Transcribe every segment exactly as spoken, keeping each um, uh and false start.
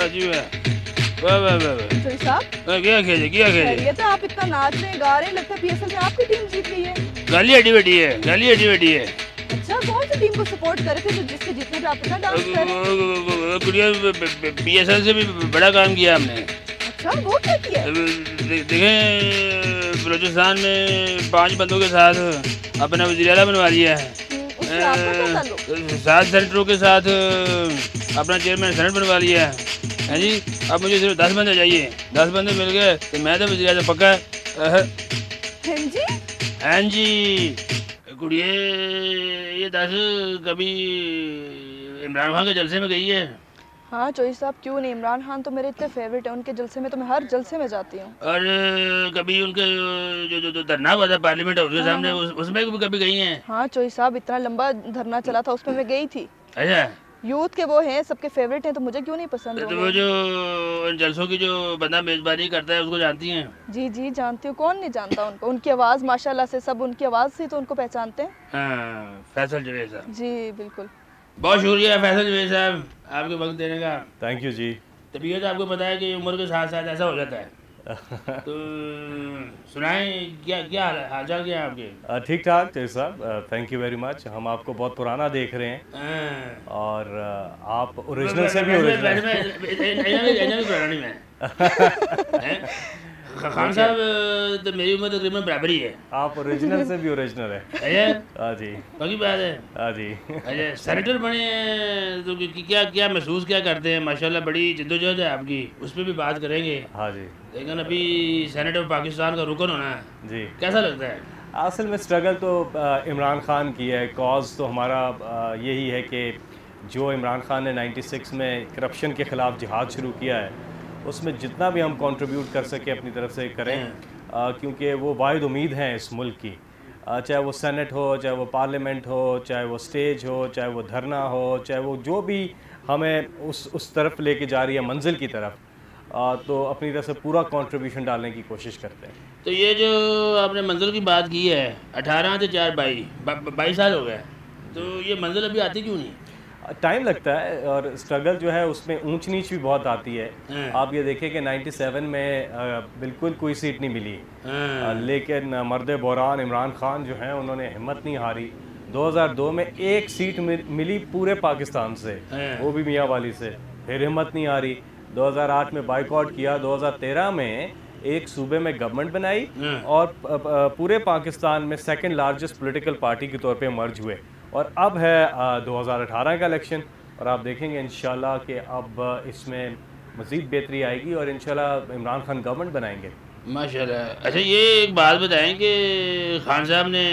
जी वाह वाह वाह वाह वाह। चोई साहब क्या खेले क्या खेले? ये तो आप इतना नाच रहे हैं, गा रहे हैं, लगता है पीएसएल में आपकी टीम जीत गई है। गाली हड्डी बैठी है, गाली हड्डी बैठी है। अच्छा, कौन सी टीम को सपोर्ट करे थे जो जिसके जीतने पे आप इतना डांस कर रहे हैं? कुड़िया पीएसएल से भी बड़ा काम किया हमने। अच्छा, वो क्या किया? देखें बलूचिस्तान में पांच बंदों के साथ अपना वज़ीर आला बनवा लिया है। उससे आपका क्या ताल्लुक? सात सेनेटरों के साथ अपना चेयरमैन सेनेट बनवा लिया है। हैं जी, अब मुझे सिर्फ दस बंदे चाहिए। दस बंदे मिल गए तो मैं तो वज़ीर आला पक्का है। हैं जी? हाँ जी कुड़िए, ये दस कभी इमरान खान के जलसे में गई है? हाँ चोई साहब, क्यों नहीं, इमरान खान तो मेरे इतने फेवरेट है, उनके जलसे में तो मैं हर जलसे में जाती हूँ। और कभी उनके जो जो, जो धरना हुआ था पार्लियामेंट हाउस के सामने, उस, उसमें भी कभी गई हैं? हाँ चोई साहब, इतना लंबा धरना चला था, उसमें मैं गई थी। अच्छा, यूथ के वो हैं, सबके फेवरेट हैं, तो मुझे क्यों नहीं पसंद तो वो जो जलसों की जो बंदा मेजबानी करता है उसको जानती हैं? जी जी जानती हूँ, कौन नहीं जानता उनको, उनकी आवाज़ माशाल्लाह से सब उनकी आवाज़ से तो उनको पहचानते हैं। हाँ, फैसल जवेद साहब। जी बिल्कुल। बहुत शुक्रिया फैसल जवेद साहब आपके वक्त देने का। थैंक यू जी। तबीयत आपको पता है कि उम्र के साथ साथ ऐसा हो जाता है। तो सुनाएं, क्या क्या हाल चाल क्या है आपके? ठीक ठाक जय साहब, थैंक यू वेरी मच। हम आपको बहुत पुराना देख रहे हैं और आप ओरिजिनल से भी ओरिजिनल खान साहब, तो मेरी उम्र तकरीबन बराबर ही है। आप ओरिजिनल से भी ओरिजिनल है। अच्छा, हाँ जी, बाकी बात है। हाँ जी। अच्छा, सेनेटर बने हैं तो क्या क्या महसूस क्या करते हैं? माशाल्लाह बड़ी जद्दोजहद है आपकी, उस पर भी बात करेंगे। हाँ जी, लेकिन अभी सेनेटर पाकिस्तान का रुकन होना है जी, कैसा लगता है? असल में स्ट्रगल तो इमरान खान की है, कॉज तो हमारा यही है कि जो इमरान खान ने नाइन्टी सिक्स में करप्शन के ख़िलाफ़ जिहाद शुरू किया है, उसमें जितना भी हम कंट्रीब्यूट कर सके अपनी तरफ से करें, आ, क्योंकि वो वाहिद उम्मीद हैं इस मुल्क की। आ, चाहे वो सेनेट हो, चाहे वो पार्लियामेंट हो, चाहे वो स्टेज हो, चाहे वो धरना हो, चाहे वो जो भी हमें उस उस तरफ लेके जा रही है मंजिल की तरफ, आ, तो अपनी तरफ से पूरा कंट्रीब्यूशन डालने की कोशिश करते हैं। तो ये जो आपने मंजिल की बात की है, अठारह से चार बाई बाईस साल हो गए, तो ये मंजिल अभी आती क्यों नहीं? टाइम लगता है और स्ट्रगल जो है उसमें ऊंच नीच भी बहुत आती है। आप ये देखें कि सत्तानवे में आ, बिल्कुल कोई सीट नहीं मिली, आ, लेकिन मर्द बहरान इमरान खान जो हैं उन्होंने हिम्मत नहीं हारी। दो हज़ार दो में एक सीट मिली पूरे पाकिस्तान से, वो भी मियाँ वाली से, फिर हिम्मत नहीं हारी। दो हज़ार आठ में बाइकआउट किया। दो हज़ार तेरह में एक सूबे में गवर्नमेंट बनाई और पूरे पाकिस्तान में सेकंड लार्जेस्ट पॉलिटिकल पार्टी के तौर पे मर्ज हुए। और अब है दो हज़ार अठारह का इलेक्शन और आप देखेंगे इंशाल्लाह कि अब इसमें मज़ीद बेहतरी आएगी और इंशाल्लाह इमरान खान गवर्नमेंट बनाएंगे माशाल्लाह। अच्छा, ये एक बात बताएं कि खान साहब ने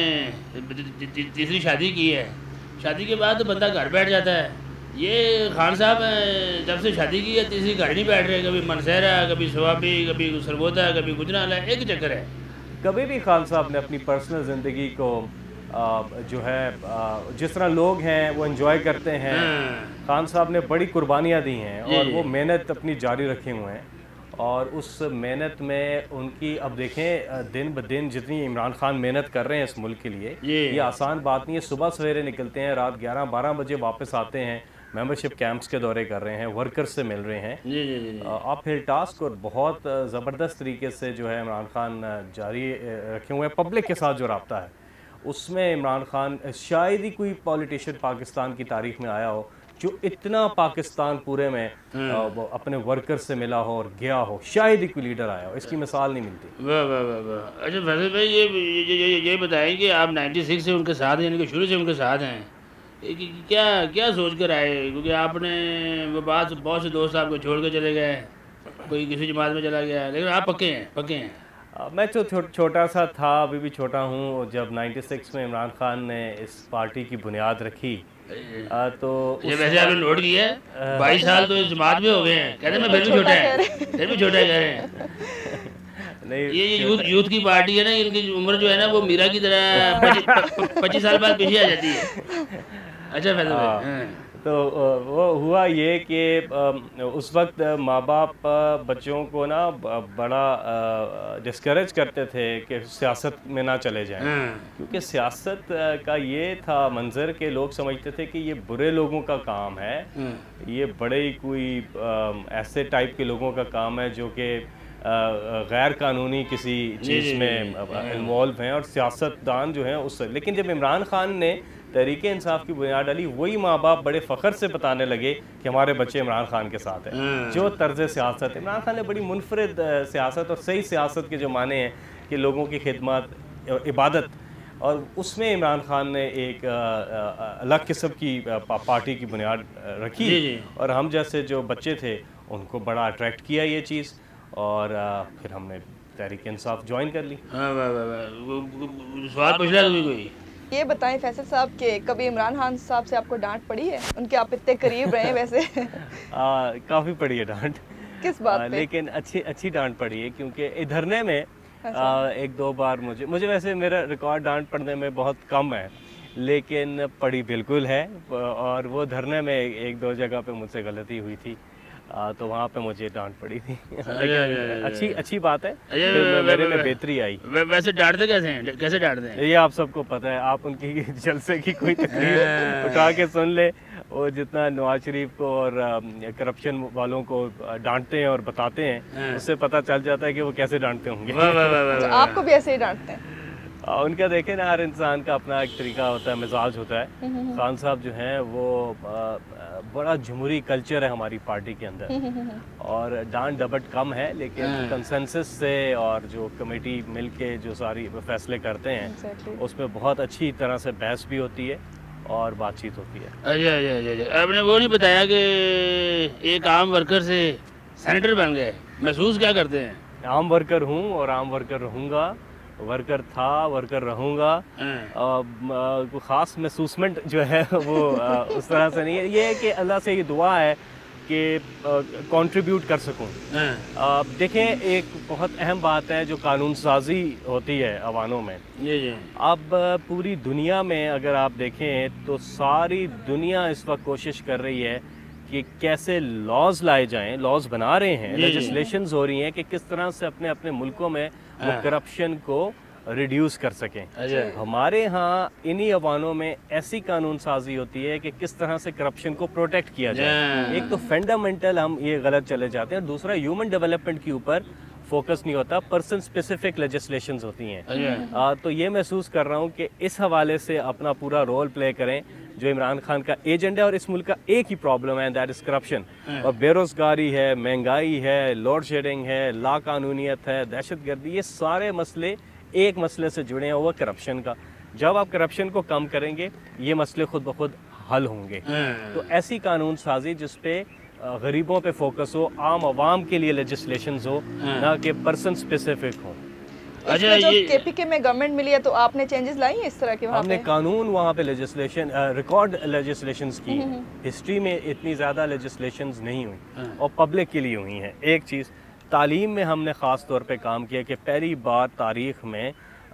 तीसरी शादी की है, शादी के बाद तो बंदा घर बैठ जाता है। ये खान साहब जब से शादी की है तीसरी घर नहीं बैठ रहे, कभी मनसेरा, कभी सवाबी, कभी सरगोदा, कभी गुजराला, एक चक्कर है। कभी भी खान साहब ने अपनी पर्सनल ज़िंदगी को आ, जो है आ, जिस तरह लोग हैं वो एंजॉय करते हैं, खान साहब ने बड़ी कुर्बानियाँ दी हैं और वो मेहनत अपनी जारी रखे हुए हैं और उस मेहनत में उनकी, अब देखें दिन ब दिन जितनी इमरान खान मेहनत कर रहे हैं इस मुल्क के लिए, ये आसान बात नहीं है। सुबह सवेरे निकलते हैं, रात ग्यारह बारह बजे वापस आते हैं, मेंबरशिप कैंप्स के दौरे कर रहे हैं, वर्कर्स से मिल रहे हैं। जी जी जी। आप फिर टास्क और बहुत ज़बरदस्त तरीके से जो है इमरान खान जारी रखे हुए हैं। पब्लिक के साथ जो रब्ता है उसमें इमरान खान, शायद ही कोई पॉलिटिशियन पाकिस्तान की तारीख में आया हो जो इतना पाकिस्तान पूरे में अपने वर्कर से मिला हो और गया हो, शायद ही कोई लीडर आया हो, इसकी मिसाल नहीं मिलती। वाह वाह वाह वाह। अच्छा फैसल भाई, ये ये ये, ये बताएं कि आप छियानवे से उनके साथ हैं, यानी कि शुरू से उनके साथ हैं, क्या क्या सोच कर आए? क्योंकि आपने वो बात, बहुत से दोस्त आपको छोड़ कर चले गए, कोई किसी जमात में चला गया, लेकिन आप पक्के हैं पक्के हैं। मैं तो छो, छोटा सा था, अभी भी छोटा हूँ। जब छियानवे में इमरान खान ने इस पार्टी की बुनियाद रखी आ, तो ये वैसे आपने नोट किया है, बाईस साल तो इस जमात में हो गए हैं, कहते हैं मैं फिर भी छोटा है, फिर भी छोटा कह रहे हैं। नहीं, ये ये यूथ यूथ की पार्टी है ना, इनकी उम्र जो है ना वो मीरा की तरह पच्चीस साल बाद पीछे आ जाती है। अच्छा फैसल भाई, तो वो हुआ ये कि उस वक्त माँ बाप बच्चों को ना बड़ा डिस्करेज करते थे कि सियासत में ना चले जाएं, क्योंकि सियासत का ये था मंजर के लोग समझते थे कि ये बुरे लोगों का काम है, ये बड़े ही कोई ऐसे टाइप के लोगों का काम है जो कि गैर कानूनी किसी चीज़ में इन्वॉल्व हैं और सियासतदान जो हैं उससे। लेकिन जब इमरान खान ने तहरीक इंसाफ की बुनियाद डाली, वही माँ बाप बड़े फ़ख्र से बताने लगे कि हमारे बच्चे इमरान खान के साथ हैं। जो तर्ज सियासत इमरान खान ने बड़ी मुनफरिद सियासत और सही सियासत के जो माने हैं कि लोगों की खिदमत, इबादत, और उसमें इमरान खान ने एक अलग किस्म की पार्टी की बुनियाद रखी और हम जैसे जो बच्चे थे उनको बड़ा अट्रैक्ट किया ये चीज़, और फिर हमने तहरीक इंसाफ ज्वाइन कर ली। सवाल पूछ रहा है कोई? ये बताएं फैसल साहब के कभी इमरान खान साहब से आपको डांट पड़ी है? उनके आप इतने करीब रहे हैं वैसे। काफ़ी पड़ी है डांट। किस बात पे? लेकिन अच्छी अच्छी डांट पड़ी है, क्योंकि इधरने में आ, एक दो बार मुझे मुझे वैसे मेरा रिकॉर्ड डांट पड़ने में बहुत कम है, लेकिन पड़ी बिल्कुल है। और वो धरने में एक दो जगह पे मुझसे गलती हुई थी, आ, तो वहाँ पे मुझे डांट पड़ी थी। अच्छी अच्छी बात है, मेरे में बेहतरी आई। वैसे डांटते कैसे हैं? कैसे डांटते हैं? ये आप सबको पता है, आप उनकी जलसे की कोई तकरीर उठा के सुन ले, वो जितना नवाज शरीफ को और करप्शन वालों को डांटते हैं और बताते हैं, उससे पता चल जाता है कि वो कैसे डांटते होंगे। तो आपको भी ऐसे ही डांटते हैं? आ, उनका देखें ना, हर इंसान का अपना एक तरीका होता है, मिजाज होता है। खान साहब जो हैं वो आ, बड़ा जमहूरी कल्चर है हमारी पार्टी के अंदर, और डांट डपट कम है, लेकिन कंसेंसस से और जो कमेटी मिलके जो सारी फैसले करते हैं उसमें बहुत अच्छी तरह से बहस भी होती है और बातचीत होती है। अच्छा अच्छा अच्छा, आपने वो नहीं बताया कि एक आम वर्कर से सेनेटर बन गए, महसूस क्या करते हैं? आम वर्कर हूँ और आम वर्कर रहूँगा, वर्कर था, वर्कर रहूँगा। कोई ख़ास महसूसमेंट जो है वो आ, उस तरह से नहीं है। ये है कि अल्लाह से ये दुआ है कि कंट्रीब्यूट कर सकूँ। देखें, एक बहुत अहम बात है जो कानून साजी होती है अवानों में। ये ये अब पूरी दुनिया में अगर आप देखें तो सारी दुनिया इस वक्त कोशिश कर रही है कि कैसे लॉज लाए जाएं, लॉज बना रहे हैं, लेजिस्लेशंस हो रही हैं कि किस तरह से अपने अपने मुल्कों में वो करप्शन को रिड्यूस कर सकें। हमारे यहाँ इन्हीं अवानों में ऐसी कानून साजी होती है कि किस तरह से करप्शन को प्रोटेक्ट किया जाए। एक तो फंडामेंटल हम ये गलत चले जाते हैं, और दूसरा ह्यूमन डेवलपमेंट के ऊपर फोकस नहीं होता, पर्सन स्पेसिफिक लेजिस्लेशंस होती हैं। आ, तो ये महसूस कर रहा हूँ कि इस हवाले से अपना पूरा रोल प्ले करें। जो इमरान खान का एजेंडा है, और इस मुल्क का एक ही प्रॉब्लम है, दैट इज़ करप्शन। और बेरोज़गारी है, महंगाई है, लोड शेडिंग है, लाकानूनियत है, दहशतगर्दी, ये सारे मसले एक मसले से जुड़े हैं, वो करप्शन का। जब आप करप्शन को कम करेंगे, ये मसले खुद ब खुद हल होंगे। तो ऐसी कानून साजी जिस पे गरीबों पे फोकस हो, आम आवाम के लिए लेजिस्लेशंस हो, ना कि पर्सन स्पेसिफिक हो। अच्छा, ये केपीके में गवर्नमेंट मिली है तो आपने चेंजेस लाई हैं इस तरह के? वहाँ हमने कानून वहाँ पे लेजिस्लेशन, रिकॉर्ड लेजिस्लेशंस की। हिस्ट्री में इतनी ज़्यादा लेजिस्लेशंस नहीं हुई और पब्लिक के लिए हुई हैं। एक चीज़, तालीम में हमने ख़ास तौर पे काम किया कि पहली बार तारीख़ में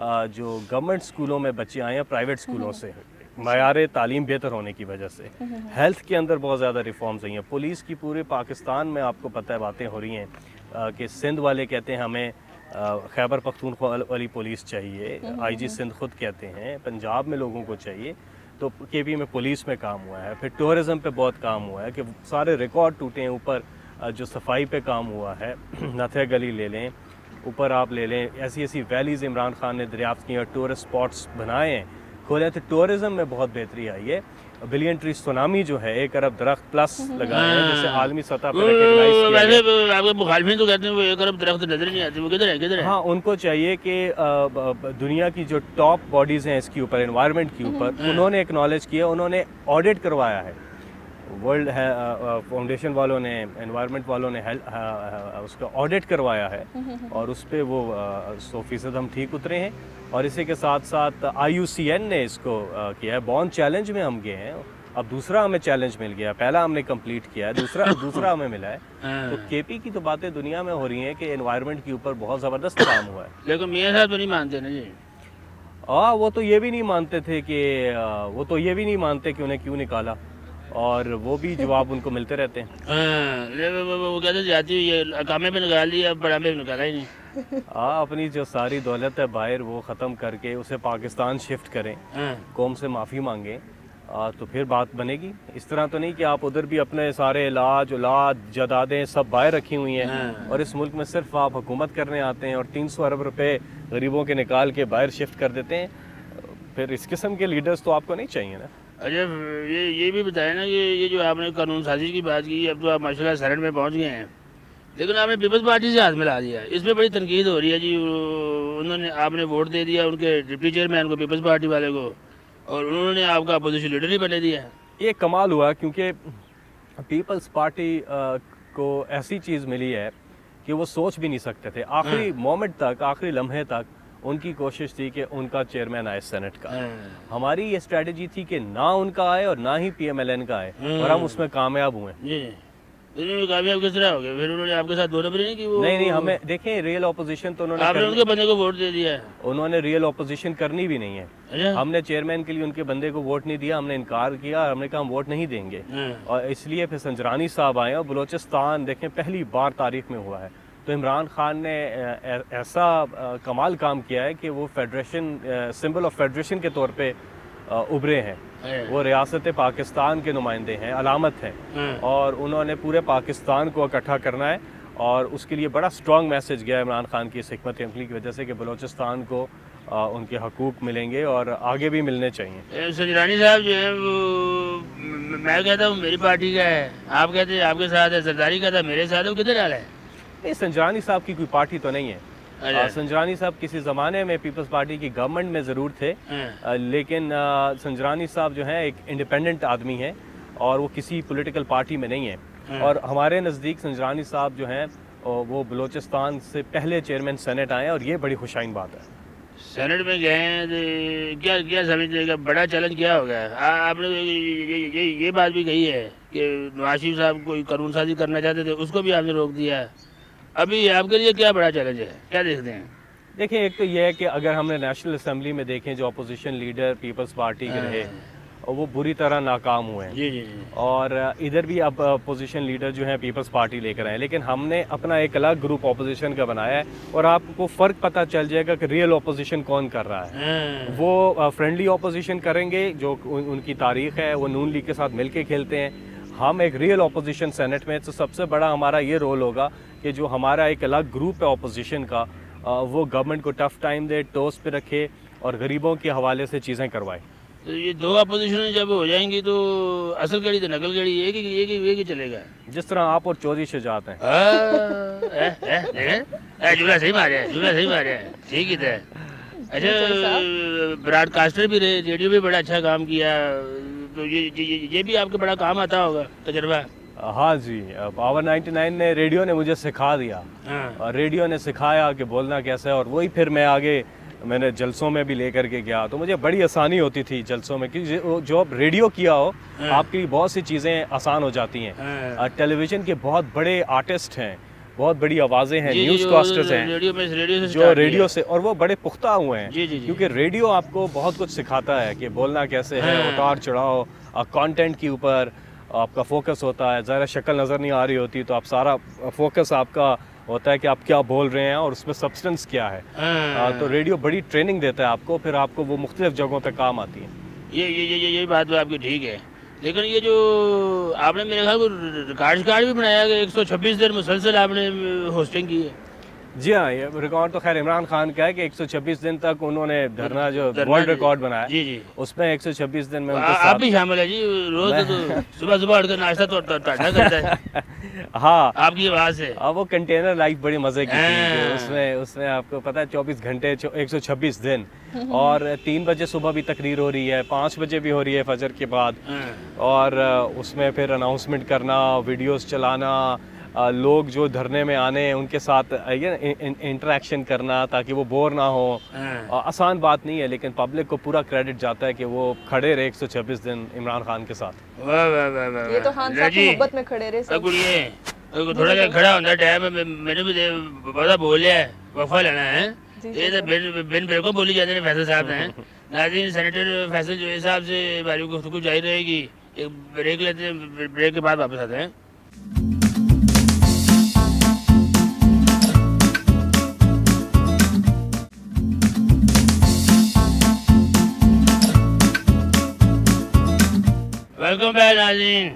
जो गवर्नमेंट स्कूलों में बच्चे आए हैं प्राइवेट स्कूलों से, मयार तालीम बेहतर होने की वजह से। हेल्थ के अंदर बहुत ज़्यादा रिफॉर्म्स हुई हैं। पुलिस की पूरे पाकिस्तान में आपको पता है बातें हो रही हैं कि सिंध वाले कहते हैं हमें खैबर पख्तूनख्वा वाली पुलिस चाहिए, आईजी सिंध खुद कहते हैं पंजाब में लोगों को चाहिए। तो केपी में पुलिस में काम हुआ है, फिर टूरिज़म पे बहुत काम हुआ है कि सारे रिकॉर्ड टूटे हैं। ऊपर जो सफाई पे काम हुआ है, नथिया गली ले लें, ऊपर आप ले लें, ऐसी ऐसी वैलीज़ इमरान खान ने दरियाफ्त की और टूरिस्ट स्पॉट्स बनाए हैं, खोले। तो टूरिज़म में बहुत बेहतरी आई है। बिलियन ट्री सुनामी जो है, एक अरब दरख्त प्लस लगाए हैं, जैसे आलमी सतह पर रिकॉग्नाइज किया गया। आपके मुखालिफिन तो कहते हैं वो एक अरब दरख्त नजर नहीं आती, वो किधर है किधर है? हाँ, उनको चाहिए कि दुनिया की जो टॉप बॉडीज़ हैं इसके ऊपर, एनवायरनमेंट के ऊपर, उन्होंने एक्नॉलेज किया, उन्होंने ऑडिट करवाया है। वर्ल्ड है फाउंडेशन वालों ने, एनवायरनमेंट वालों ने उसका ऑडिट करवाया है, और उस पर वो सौ फीसद हम ठीक उतरे हैं। और इसी के साथ साथ आई यू सी एन ने इसको किया है। बॉन्ड चैलेंज में हम गए हैं, अब दूसरा हमें चैलेंज मिल गया। पहला हमने कंप्लीट किया है, दूसरा दूसरा हमें मिला है। तो केपी की तो बातें दुनिया में हो रही हैं कि एनवायरनमेंट के ऊपर बहुत ज़बरदस्त काम हुआ है। लेकिन मियां साहब तो नहीं मानते ना जी। हाँ, वो तो ये भी नहीं मानते थे कि वो तो ये भी नहीं मानते कि उन्हें क्यों निकाला। और वो भी जवाब उनको मिलते रहते हैं। हाँ, वो, वो, वो कहते जाती हुई ये अकामे पे निकाल लिया, अब बड़ा पे निकाला ही नहीं। हाँ, अपनी जो सारी दौलत है बाहर वो ख़त्म करके उसे पाकिस्तान शिफ्ट करें, हाँ। कौम से माफ़ी मांगें, आ, तो फिर बात बनेगी। इस तरह तो नहीं कि आप उधर भी अपने सारे इलाज औलाद जदादें सब बाहर रखी हुई हैं, हाँ। और इस मुल्क में सिर्फ आप हुकूमत करने आते हैं और तीन सौ अरब रुपए गरीबों के निकाल के बाहर शिफ्ट कर देते हैं। फिर इस किस्म के लीडर्स तो आपको नहीं चाहिए ना। अच्छा, ये ये भी बताया ना कि ये जो आपने कानून साजी की बात की, अब तो आप माशाल्लाह सेनेट में पहुंच गए हैं, लेकिन आपने पीपल्स पार्टी से हाथ मिला दिया, इसमें बड़ी तनकीद हो रही है जी। उन्होंने आपने वोट दे दिया उनके डिप्टी चेयरमैन को, पीपल्स पार्टी वाले को, और उन्होंने आपका अपोजिशन लीडर ही बने दिया। ये कमाल हुआ क्योंकि पीपल्स पार्टी को ऐसी चीज़ मिली है कि वो सोच भी नहीं सकते थे। आखिरी मोमेंट तक, आखिरी लम्हे तक उनकी कोशिश थी कि उनका चेयरमैन आए सेनेट का। हमारी ये स्ट्रेटजी थी कि ना उनका आए और ना ही पीएमएलएन का आए, और हम उसमें कामयाब हुए। जी, कामयाब किस तरह हो गए? फिर उन्होंने आपके साथ बराबरी नहीं की? वो नहीं नहीं, हमें देखें, रियल ऑपोजिशन तो उन्होंने आपने उनके बंदे को वोट दे दिया है। उन्होंने रियल ऑपोजिशन करनी भी नहीं है। अच्छा? हमने चेयरमैन के लिए उनके बंदे को वोट नहीं दिया, हमने इनकार किया, हमने कहा हम वोट नहीं देंगे, और इसलिए फिर संजरानी साहब आए। और बलोचिस्तान देखें पहली बार तारीख में हुआ है, तो इमरान खान ने ऐसा कमाल काम किया है कि वो फेडरेशन, सिंबल ऑफ फेडरेशन के तौर पे उभरे हैं। वो रियासत पाकिस्तान के नुमाइंदे हैं, अलामत हैं, और उन्होंने पूरे पाकिस्तान को इकट्ठा करना है, और उसके लिए बड़ा स्ट्रॉन्ग मैसेज गया इमरान खान की इस हिकमत अमली की वजह से कि बलोचिस्तान को आ, उनके हकूक़ मिलेंगे और आगे भी मिलने चाहिए। संजरानी साहब जो है वो, मैं कहता हूँ मेरी पार्टी का है, आप कहते हैं आपके साथ है, जरदारी का था मेरे साथ है, वो किधर डाला है? नहीं, संजरानी साहब की कोई पार्टी तो नहीं है। आ, संजरानी साहब किसी ज़माने में पीपल्स पार्टी की गवर्नमेंट में ज़रूर थे, आ, लेकिन आ, संजरानी साहब जो हैं एक इंडिपेंडेंट आदमी हैं और वो किसी पॉलिटिकल पार्टी में नहीं है। और हमारे नज़दीक संजरानी साहब जो हैं वो बलूचिस्तान से पहले चेयरमैन सेनेट आए हैं, और ये बड़ी खुशाइन बात है। सेनेट में गए हैं तो क्या क्या समझिएगा बड़ा चैलेंज क्या हो गया? आपने ये ये ये बात भी कही है कि नवाज शरीफ साहब कोई कानून साजी करना चाहते थे, उसको भी आपने रोक दिया। अभी आपके लिए क्या बड़ा चैलेंज है, क्या देखते हैं? देखिए, एक तो ये है कि अगर हमने नेशनल असेंबली में देखें जो अपोजिशन लीडर पीपल्स पार्टी के रहे, और वो बुरी तरह नाकाम हुए हैं। जी जी जी। और इधर भी अब अपोजिशन लीडर जो हैं पीपल्स पार्टी लेकर आए, लेकिन हमने अपना एक अलग ग्रुप अपोजिशन का बनाया है, और आपको फ़र्क पता चल जाएगा कि रियल अपोजिशन कौन कर रहा है। वो फ्रेंडली अपोजिशन करेंगे जो उनकी तारीख है, वो नून लीग के साथ मिल के खेलते हैं। हम एक रियल अपोजिशन सेनेट में, तो सबसे बड़ा हमारा ये रोल होगा कि जो हमारा एक अलग ग्रुप है अपोजिशन का, वो गवर्नमेंट को टफ टाइम दे, टोस पे रखे, और गरीबों के हवाले से चीज़ें करवाए। तो ये दो अपोजिशन जब हो जाएंगी तो असल गड़ी तो नकल गड़ी एक ही एक ही एक ही चलेगा, जिस तरह आप और चौधरी शुजात हैं। जुमला सही मारे, जुमला सही मारे, ठीक ही था। अच्छा, ब्रॉडकास्टर भी रहे, रेडियो भी बड़ा अच्छा काम किया, तो ये ये, ये भी आपके बड़ा काम आता होगा तजर्बा। हाँ जी, पावर नाइन्टी नाइन ने, रेडियो ने मुझे सिखा दिया। हाँ। रेडियो ने सिखाया कि बोलना कैसा है, और वही फिर मैं आगे मैंने जलसों में भी लेकर के गया, तो मुझे बड़ी आसानी होती थी जलसों में, कि जो आप रेडियो किया हो आपके लिए बहुत सी चीज़ें आसान हो जाती हैं। टेलीविज़न के बहुत बड़े आर्टिस्ट हैं, बहुत बड़ी आवाज़ें हैं, न्यूज़ कास्टर्स हैं रेडियो में, रेडियो से जो रेडियो से, और वो बड़े पुख्ता हुए हैं, जी जी जी। क्योंकि रेडियो आपको बहुत कुछ सिखाता है कि बोलना कैसे है, उतार चढ़ाव, कंटेंट के ऊपर आपका फोकस होता है। ज़रा शक्ल नज़र नहीं आ रही होती तो आप सारा फोकस आपका होता है कि आप क्या बोल रहे हैं और उसमें सब्सटेंस क्या है। आ, तो रेडियो बड़ी ट्रेनिंग देता है आपको, फिर आपको वो मुख्तलिफ जगहों पे काम आती है। ये ये ये ये बात तो आपकी ठीक है, लेकिन ये जो आपने मेरे ख्याल को रिकॉर्ड कार्ड भी बनाया कि एक सौ छब्बीस दिन मुसलसल आपने होस्टिंग की है। जी हाँ, ये रिकॉर्ड तो खैर इमरान खान का है कि एक सौ छब्बीस दिन तक उन्होंने धरना जो वर्ल्ड रिकॉर्ड बनाया, जी जी, उसमें एक सौ छब्बीस दिन में आप भी शामिल है जी। रोज तो सुबह सुबह उठकर नाश्ता तो टाटा करता है। हाँ, आपकी आवाज है। अब वो कंटेनर लाइफ बड़ी मजे की थी, उसमें उसमें आपको पता है चौबीस घंटे एक सौ छब्बीस दिन, और तीन बजे सुबह भी तकरीर हो रही है, पाँच बजे भी हो रही है फजर के बाद, और उसमें फिर अनाउंसमेंट करना, वीडियोस चलाना, लोग जो धरने में आने उनके साथ इंटरेक्शन करना ताकि वो बोर ना हो। आसान बात नहीं है, लेकिन पब्लिक को पूरा क्रेडिट जाता है कि वो खड़े रहे एक सौ छब्बीस दिन इमरान खान के साथ। वाह वाह वाह वाह, ये तो खान साहब मोहब्बत में खड़े रहे सब। थोड़ा सा खड़ा होता टाइम मैंने भी बहुत बोलिया है, वफा लेना है, ये तो बिन बिन बिल्कुल बोली जाती है। फैसल साहब हैं नाज़रीन, सेनेटर फैसल जो हिसाब से बारी गुफ्तगू जारी रहेगी, एक ब्रेक लेते हैं, ब्रेक के बाद वापस आते हैं। वेलकम बैक नाज़रीन।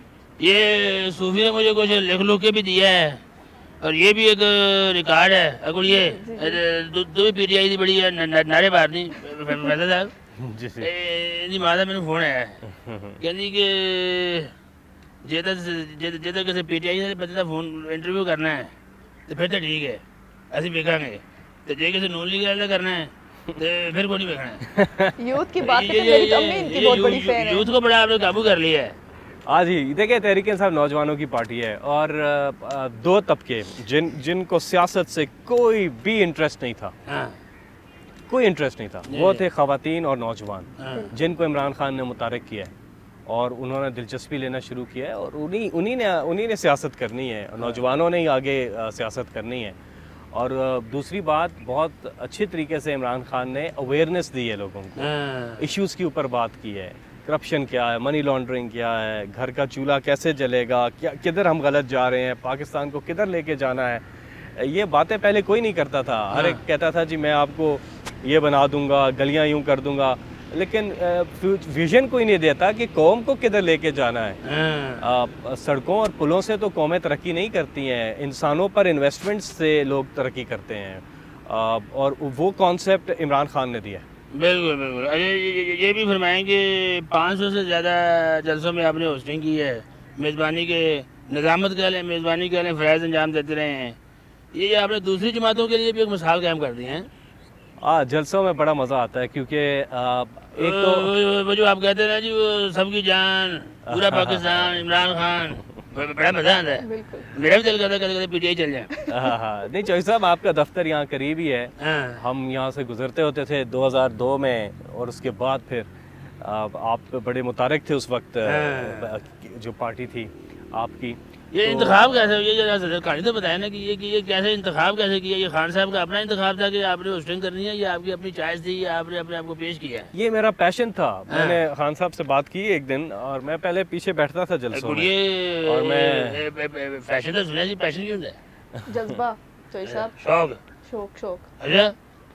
ये सूफी ने मुझे कुछ लिख लुख के भी दिया है और ये भी एक रिकॉर्ड है। अकुल ये दो भी पी टी आई की बड़ी नारे मारनी फैसला साहब जी माता मैंने फोन आया कहती कि जे तो जे तो किसी पी टी आई ने बंदे का फोन इंटरव्यू करना है तो फिर तो ठीक है असं वेखांगे, तो जे किसी नून लीग वाले करना है तो फिर को नहीं देखना है। यूथ की बात है, मेरी अम्मी इनकी बहुत बड़ी फैन है। यूथ को बड़ा आपने काबू कर लिया है। हाँ जी, देखिए तहरीक इंसाफ नौजवानों की पार्टी है और दो तबके जिन जिनको सियासत से कोई भी इंटरेस्ट नहीं था, हाँ। कोई इंटरेस्ट नहीं था, वो थे ख़वातीन और नौजवान, हाँ। जिनको इमरान खान ने मुतारिक किया है और उन्होंने दिलचस्पी लेना शुरू किया है और उन्हीं उन्हीं ने उन्हीं ने सियासत करनी है, नौजवानों ने ही आगे सियासत करनी है। और दूसरी बात, बहुत अच्छे तरीके से इमरान खान ने अवेयरनेस दी है लोगों को, इश्यूज़ के ऊपर बात की है, करप्शन क्या है, मनी लॉन्ड्रिंग क्या है, घर का चूल्हा कैसे जलेगा, क्या किधर हम गलत जा रहे हैं, पाकिस्तान को किधर लेके जाना है, ये बातें पहले कोई नहीं करता था। हर एक कहता था जी मैं आपको ये बना दूंगा, गलियां यूं कर दूंगा, लेकिन विजन कोई नहीं देता कि कौम को किधर लेके जाना है। आ, सड़कों और पुलों से तो कौमें तरक्की नहीं करती हैं, इंसानों पर इन्वेस्टमेंट से लोग तरक्की करते हैं, आ, और वो कॉन्सेप्ट इमरान खान ने दिया है। बिल्कुल बिल्कुल। अरे ये, ये भी फरमाएं कि पाँच सौ से ज़्यादा जलसों में आपने होस्टिंग की है, मेज़बानी के निज़ामत के लिए मेज़बानी के लिए फ़राइज़ अंजाम देते रहे हैं, ये आपने दूसरी जमातों के लिए भी एक मिसाल कायम कर दी है। हाँ, जलसों में बड़ा मज़ा आता है क्योंकि एक तो वो, वो जो आप कहते हैं ना जी, वो सबकी जान, पूरा पाकिस्तान, इमरान खान, बड़ा मज़ा आता है। मेरा भी दिल करता है कभी कभी पीटीआई चल जाए। हाँ हाँ, नहीं चौधरी साहब आपका दफ्तर यहाँ करीब ही है, हाँ। हम यहाँ से गुजरते होते थे दो हज़ार दो में और उसके बाद फिर आप बड़े मुतारिक थे उस वक्त, हाँ। जो पार्टी थी आपकी। ये तो इंतखाब कैसे, ये जरा कहानी तो बताया ना कि ये कि ये कैसे इंतखाब कैसे किया? ये खान साहब का अपना इंतखाब था कि आपने होस्टिंग करनी है, या आपकी अपनी चॉइस थी, या आपने अपने आप को पेश किया? ये मेरा पैशन था। हाँ। मैंने खान साहब से बात की एक दिन और मैं पहले पीछे बैठता था जलसों में और मैं फैशन तो सुना जी, पैशन क्यों है? जज्बा चौधरी साहब, शौक शौक शौक अच्छा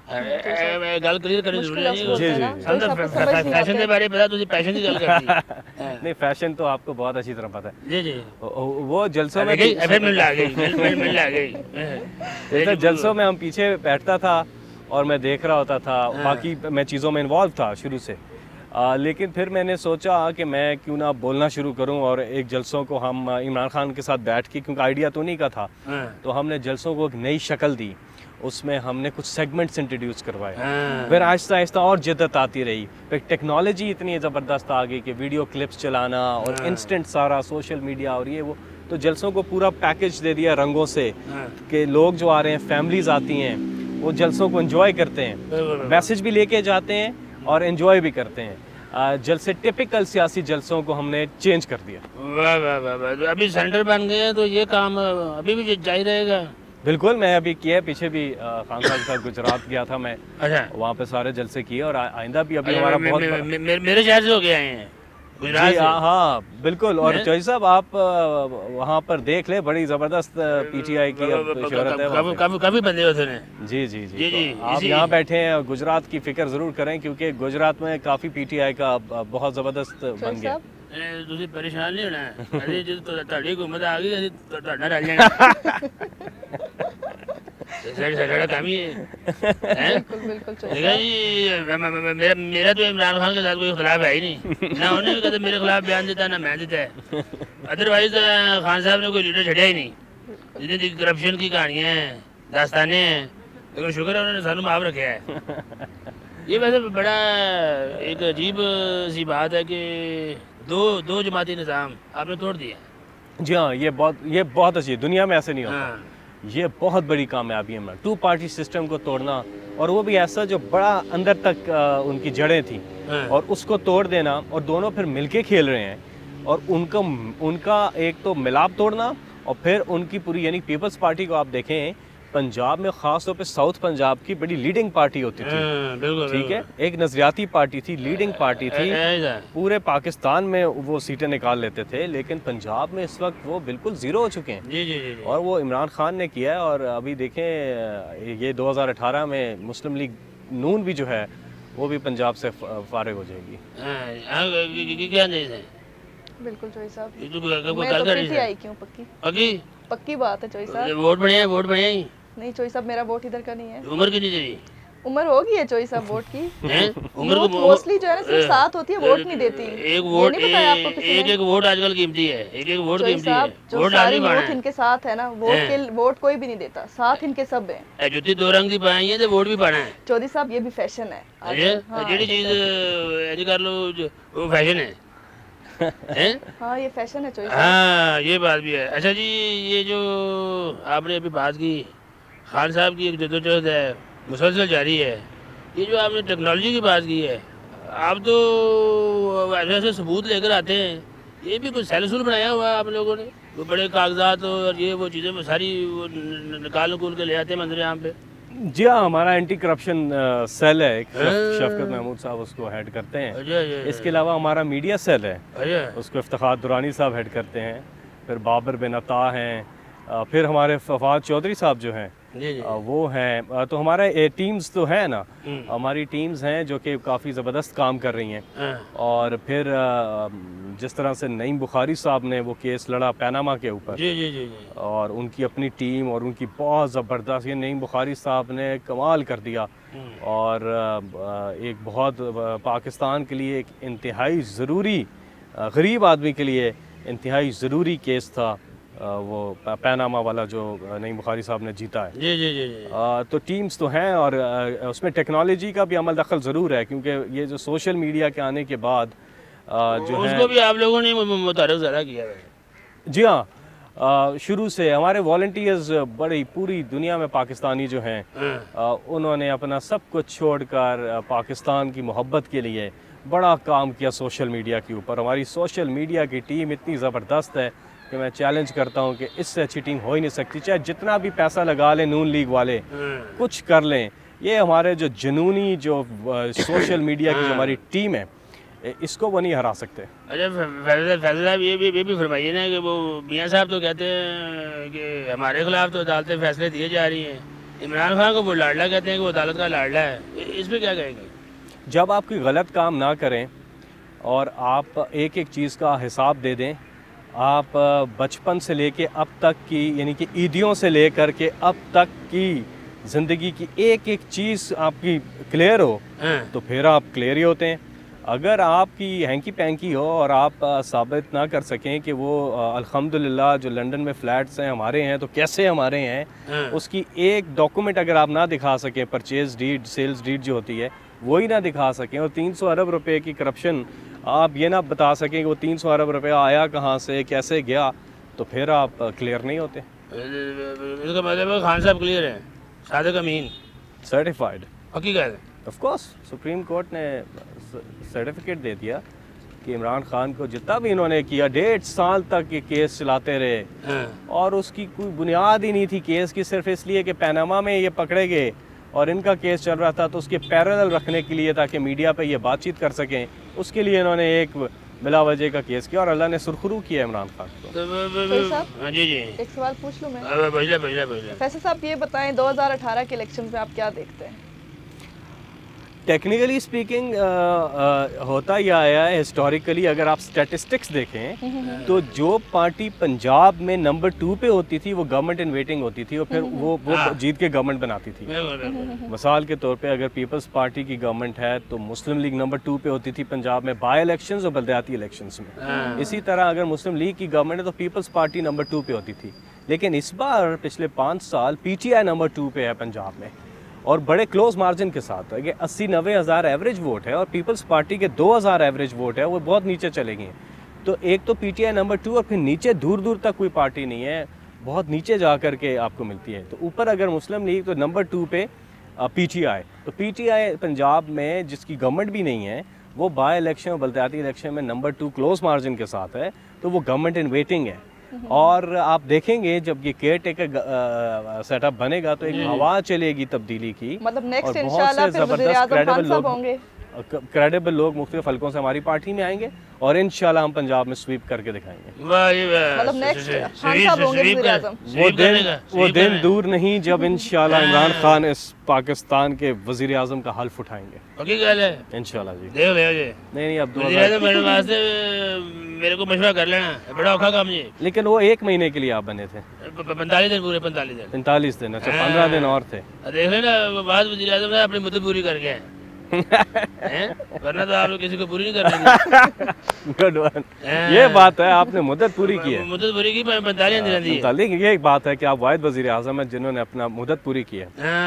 गल क्लियर करनी जरूरी है। जी जी, फैशन के बारे में पता, तुझे पैशन की गल करनी है। नहीं, फैशन तो आपको बहुत अच्छी तरह पता है। जी जी, वो जलसों में फिर मिल आ गई, मिल मिल आ गई। जलसों में हम पीछे बैठता था और मैं देख रहा होता था, बाकी मैं चीज़ों में इन्वॉल्व था शुरू से, आ, लेकिन फिर मैंने सोचा कि मैं क्यों ना बोलना शुरू करूं और एक जलसों को हम इमरान खान के साथ बैठ के, क्योंकि आइडिया तो नहीं का था, तो हमने जलसों को एक नई शक्ल दी, उसमें हमने कुछ सेगमेंट्स इंट्रोड्यूस करवाए, फिर आहिस्ता आहिस्ता और जिद्दत आती रही, फिर टेक्नोलॉजी इतनी ज़बरदस्त आ गई कि वीडियो क्लिप्स चलाना और इंस्टेंट सारा सोशल मीडिया और ये वो, तो जलसों को पूरा पैकेज दे दिया रंगों से कि लोग जो आ रहे हैं, फैमिलीज आती हैं, वो जलसों को एंजॉय करते हैं, मैसेज भी लेके जाते हैं और एंजॉय भी करते हैं। जलसे टिपिकल सियासी जलसों को हमने चेंज कर दिया। वाह वाह वाह वाह, अभी सेंटर बन गए हैं तो ये काम अभी भी जारी रहेगा? बिल्कुल, मैं अभी किया, पीछे भी खान साहब के साथ गुजरात गया था मैं, अच्छा, वहाँ पे सारे जलसे किए और आइंदा भी अभी हमारा बहुत मे, मे, मे, मेरे शहर से हो गए हैं गुजरात से। हाँ बिल्कुल, और चौधरी साहब आप वहाँ पर देख ले, बड़ी जबरदस्त पीटीआई की शोहरत है, काफी काफी बंदे होते हैं। जी जी जी, जी आप यहाँ बैठे हैं, गुजरात की फिक्र जरूर करें क्योंकि गुजरात में काफी पीटीआई का बहुत जबरदस्त बन गया। ਤੁਸੀਂ ਪਰੇਸ਼ਾਨ ਨਹੀਂ ਹੋਣਾ, ਅਸੀਂ ਜਦੋਂ ਤੁਹਾਡੀ ਹੁਕੂਮਤ ਆ ਗਈ ਅਸੀਂ ਤੁਹਾਡਾ ਰਲ ਜਾਣਾ। सारा काम ही है। बिल्कुल बिल्कुल देखा जी, मेरा मेरा तो इमरान खान के साथ कोई खिलाफ है ही नहीं, ना उन्होंने भी कभी मेरे खिलाफ बयान देता, ना मैं देता है। अदरवाइज खान साहब ने कोई लीडर छड़िया ही नहीं, जितनी करप्शन की कहानियाँ हैं, दास्तानें हैं, लेकिन शुक्र है उन्होंने सानू माफ रखा है। ये वैसे बड़ा एक अजीब सी बात है कि दो दो जमाती निज़ाम आपने तोड़ दिया। जी हाँ, ये बहुत ये बहुत अच्छी, दुनिया में ऐसे नहीं होता। हाँ। ये बहुत बड़ी कामयाबी है टू पार्टी सिस्टम को तोड़ना, और वो भी ऐसा जो बड़ा अंदर तक आ, उनकी जड़ें थी, हाँ। और उसको तोड़ देना, और दोनों फिर मिलके खेल रहे हैं, और उनका उनका एक तो मिलाप तोड़ना, और फिर उनकी पूरी, यानी पीपल्स पार्टी को आप देखें पंजाब में ख़ास तौर पे साउथ पंजाब की बड़ी लीडिंग पार्टी होती थी, बिल्कुल ठीक है, एक नजरियाती पार्टी थी, लीडिंग पार्टी थी, पूरे पाकिस्तान में वो सीटें निकाल लेते थे, लेकिन पंजाब में इस वक्त वो बिल्कुल ज़ीरो हो चुके हैं। जी जी जी, जी। और वो इमरान खान ने किया है। और अभी देखें ये दो हज़ार अठारह में मुस्लिम लीग नून भी जो है वो भी पंजाब से फारिग हो जाएगी। क्या नहीं बिल्कुल चोई साहब, तो मैं तो पीटी आई क्यों पक्की पक्की पक्की बात है चोई साहब। वोट बढ़िया वोट बढ़िया ही नहीं चोई साहब, मेरा वोट इधर का नहीं है। उम्र कितनी चाहिए? उम्र होगी है चोई साहब वोट की। उम्र को मोस्टली जो है ना सिर्फ सात होती है, वोट नहीं देती। एक वोट एक एक वोट आजकल कीमती है, एक एक वोट कीमती है। वोट सारी वोट इनके साथ है ना, वोट के वोट कोई भी नहीं देता, साथ इनके सब है। जुत्ती दो रंग दी पाई है तो वोट भी पाना है। चौधरी साहब ये भी फैशन है, जेडी चीज ऐसे कर लो वो फैशन है। हाँ ये फैशन है चोई साहब। हाँ ये बात भी है। अच्छा जी, ये जो आपने अभी बात की खान साहब की एक जद्दोजहद है मुसलसल जारी है, ये जो आपने टेक्नोलॉजी की बात की है, आप तो ऐसे ऐसे सबूत लेकर आते हैं, ये भी कुछ सेलसूल बनाया हुआ है आप लोगों ने? वो बड़े कागजात और ये वो चीज़ें सारी वो निकाल निकूल के ले आते हैं मंदिर यहाँ पे। जी हाँ, हमारा एंटी करप्शन सेल है, एक शफकत महमूद साहब उसको हेड करते हैं। अजय, अजय, इसके अलावा हमारा मीडिया सेल है, अजय। उसको इफ्तिखार दुरानी साहब हेड करते हैं। फिर बाबर बिन अता हैं, फिर हमारे फवाद चौधरी साहब जो हैं वो हैं। तो हमारे टीम्स तो हैं ना, हमारी टीम्स हैं जो कि काफ़ी ज़बरदस्त काम कर रही हैं। और फिर जिस तरह से नईम बुखारी साहब ने वो केस लड़ा पैनामा के ऊपर, जी जी जी, और उनकी अपनी टीम और उनकी बहुत ज़बरदस्त, ये नईम बुखारी साहब ने कमाल कर दिया। और एक बहुत पाकिस्तान के लिए एक इंतहाई ज़रूरी, गरीब आदमी के लिए इंतहाई ज़रूरी केस था वो पैनामा वाला जो नईम बुखारी साहब ने जीता है। जी जी जी, जी। आ, तो टीम्स तो हैं, और उसमें टेक्नोलॉजी का भी अमल दखल ज़रूर है, क्योंकि ये जो सोशल मीडिया के आने के बाद आ, जो उसको भी आप लोगों ने मुतारफ़ ज़रा किया है। जी हाँ, शुरू से हमारे वॉलंटियर्स बड़ी पूरी दुनिया में पाकिस्तानी जो हैं उन्होंने अपना सब कुछ छोड़कर पाकिस्तान की मोहब्बत के लिए बड़ा काम किया सोशल मीडिया के ऊपर। हमारी सोशल मीडिया की टीम इतनी ज़बरदस्त है कि मैं चैलेंज करता हूं कि इससे अच्छी टीम हो ही नहीं सकती। चाहे जितना भी पैसा लगा लें नून लीग वाले, कुछ कर लें, ये हमारे जो जुनूनी जो सोशल मीडिया की जो हमारी टीम है, इसको वो नहीं हरा सकते। अच्छा फैसल साहब, ये भी ये भी फरमाइए ना कि वो मियाँ साहब तो कहते हैं कि हमारे खिलाफ तो अदालतें फैसले दिए जा रही हैं, इमरान खान को वो लाडला कहते हैं कि वो अदालत का लाडला है, इस पर क्या कहेंगे? जब आप कोई गलत काम ना करें और आप एक एक चीज़ का हिसाब दे दें, आप बचपन से लेके अब तक की, यानी कि ईदियों से लेकर के अब तक की ज़िंदगी की एक एक चीज़ आपकी क्लियर हो, तो फिर आप क्लियर ही होते हैं। अगर आपकी हैंकी पैंकी हो और आप साबित ना कर सकें कि वो अल्हम्दुलिल्लाह जो लंदन में फ़्लैट्स हैं हमारे हैं, तो कैसे हमारे हैं, उसकी एक डॉक्यूमेंट अगर आप ना दिखा सकें, परचेज डीड, सेल्स डीड जो होती है वही ना दिखा सकें, और तीन सौ अरब रुपए की करप्शन आप ये ना बता सकें कि वो तीन सौ अरब रुपया आया कहाँ से, कैसे गया, तो फिर आप क्लियर नहीं होते। इसका मतलब खान साहब क्लियर है, सादिक अमीन सर्टिफाइड हकीकत है। ऑफ कोर्स सुप्रीम कोर्ट ने सर्टिफिकेट दे दिया कि इमरान खान को जितना भी इन्होंने किया, डेढ़ साल तक ये केस चलाते रहे और उसकी कोई बुनियाद ही नहीं थी केस की, सिर्फ इसलिए कि पैनामा में ये पकड़े गए और इनका केस चल रहा था, तो उसके पैरेलल रखने के लिए ताकि मीडिया पे ये बातचीत कर सकें, उसके लिए इन्होंने एक बिला वजह का केस किया और अल्लाह ने सुरखरू किया इमरान खान को। तो जी जी एक सवाल पूछ लूँ मैं? फैसल साहब ये बताएं, दो हज़ार अठारह के इलेक्शन में आप क्या देखते हैं? टेक्निकली स्पीकिंग होता ही आया है हिस्टोरिकली। अगर आप स्टैटिस्टिक्स देखें तो जो पार्टी पंजाब में नंबर टू पे होती थी वो गवर्नमेंट इन वेटिंग होती थी और फिर वो वो जीत के गवर्नमेंट बनाती थी। मिसाल के तौर पे अगर पीपल्स पार्टी की गवर्नमेंट है तो मुस्लिम लीग नंबर टू पे होती थी पंजाब में बाई इलेक्शंस और बलदियाती इलेक्शंस में। इसी तरह अगर मुस्लिम लीग की गवर्नमेंट है तो पीपल्स पार्टी नंबर टू पे होती थी। लेकिन इस बार पिछले पाँच साल P T I number two पे है पंजाब में और बड़े क्लोज मार्जिन के साथ है कि अस्सी नब्बे हज़ार एवरेज वोट है और पीपल्स पार्टी के दो हज़ार एवरेज वोट है, वो बहुत नीचे चले गए। तो एक तो पीटीआई नंबर टू और फिर नीचे दूर दूर तक कोई पार्टी नहीं है, बहुत नीचे जा कर के आपको मिलती है। तो ऊपर अगर मुस्लिम लीग तो नंबर टू पे पीटीआई, तो पीटीआई पंजाब में जिसकी गवर्नमेंट भी नहीं है वो बाई इलेक्शन और बलदियाती इलेक्शन में नंबर टू क्लोज मार्जिन के साथ है, तो वो गवर्नमेंट इन वेटिंग है। और आप देखेंगे जब ये केयर टेकर सेटअप बनेगा तो एक हवा चलेगी तब्दीली की, मतलब नेक्स्ट इंशाल्लाह फिर वज़ीर आज़म खान साहब होंगे, क्रेडिबल लोग मुख्तलिफ हलकों से हमारी पार्टी में आएंगे और इंशाल्लाह हम पंजाब में स्वीप करके दिखाएंगे। मतलब नेक्स्ट खान साहब होंगे वज़ीर आज़म। वो दिन वो दिन दूर नहीं जब इंशाल्लाह इमरान खान इस पाकिस्तान के वज़ीर आज़म का हल्फ उठाएंगे। पक्की गल है इंशाल्लाह जी। देख ले जी। नहीं नहीं अब वज़ीर आज़म मेरे वास्ते मेरे को मशवरा कर लेना, बड़ा औखा काम ये। लेकिन वो एक महीने के लिए आप बने थे, पैंतालीस दिन पूरे पैंतालीस दिन पैंतालीस दिन अच्छा पंद्रह दिन और थे। देख लेना बाद वज़ीर आज़म ने अपनी मुद्दत पूरी करके आए वरना तो आप लोग किसी को पूरी नहीं कर रहे। गुड वन, ये बात है आपने मुद्दत पूरी की है, मुद्दत पूरी की पैंतालीस दिन दी है। लेकिन ये एक बात है कि आप वाहिद वज़ीर आज़म हैं जिन्होंने अपना मुद्दत पूरी की है।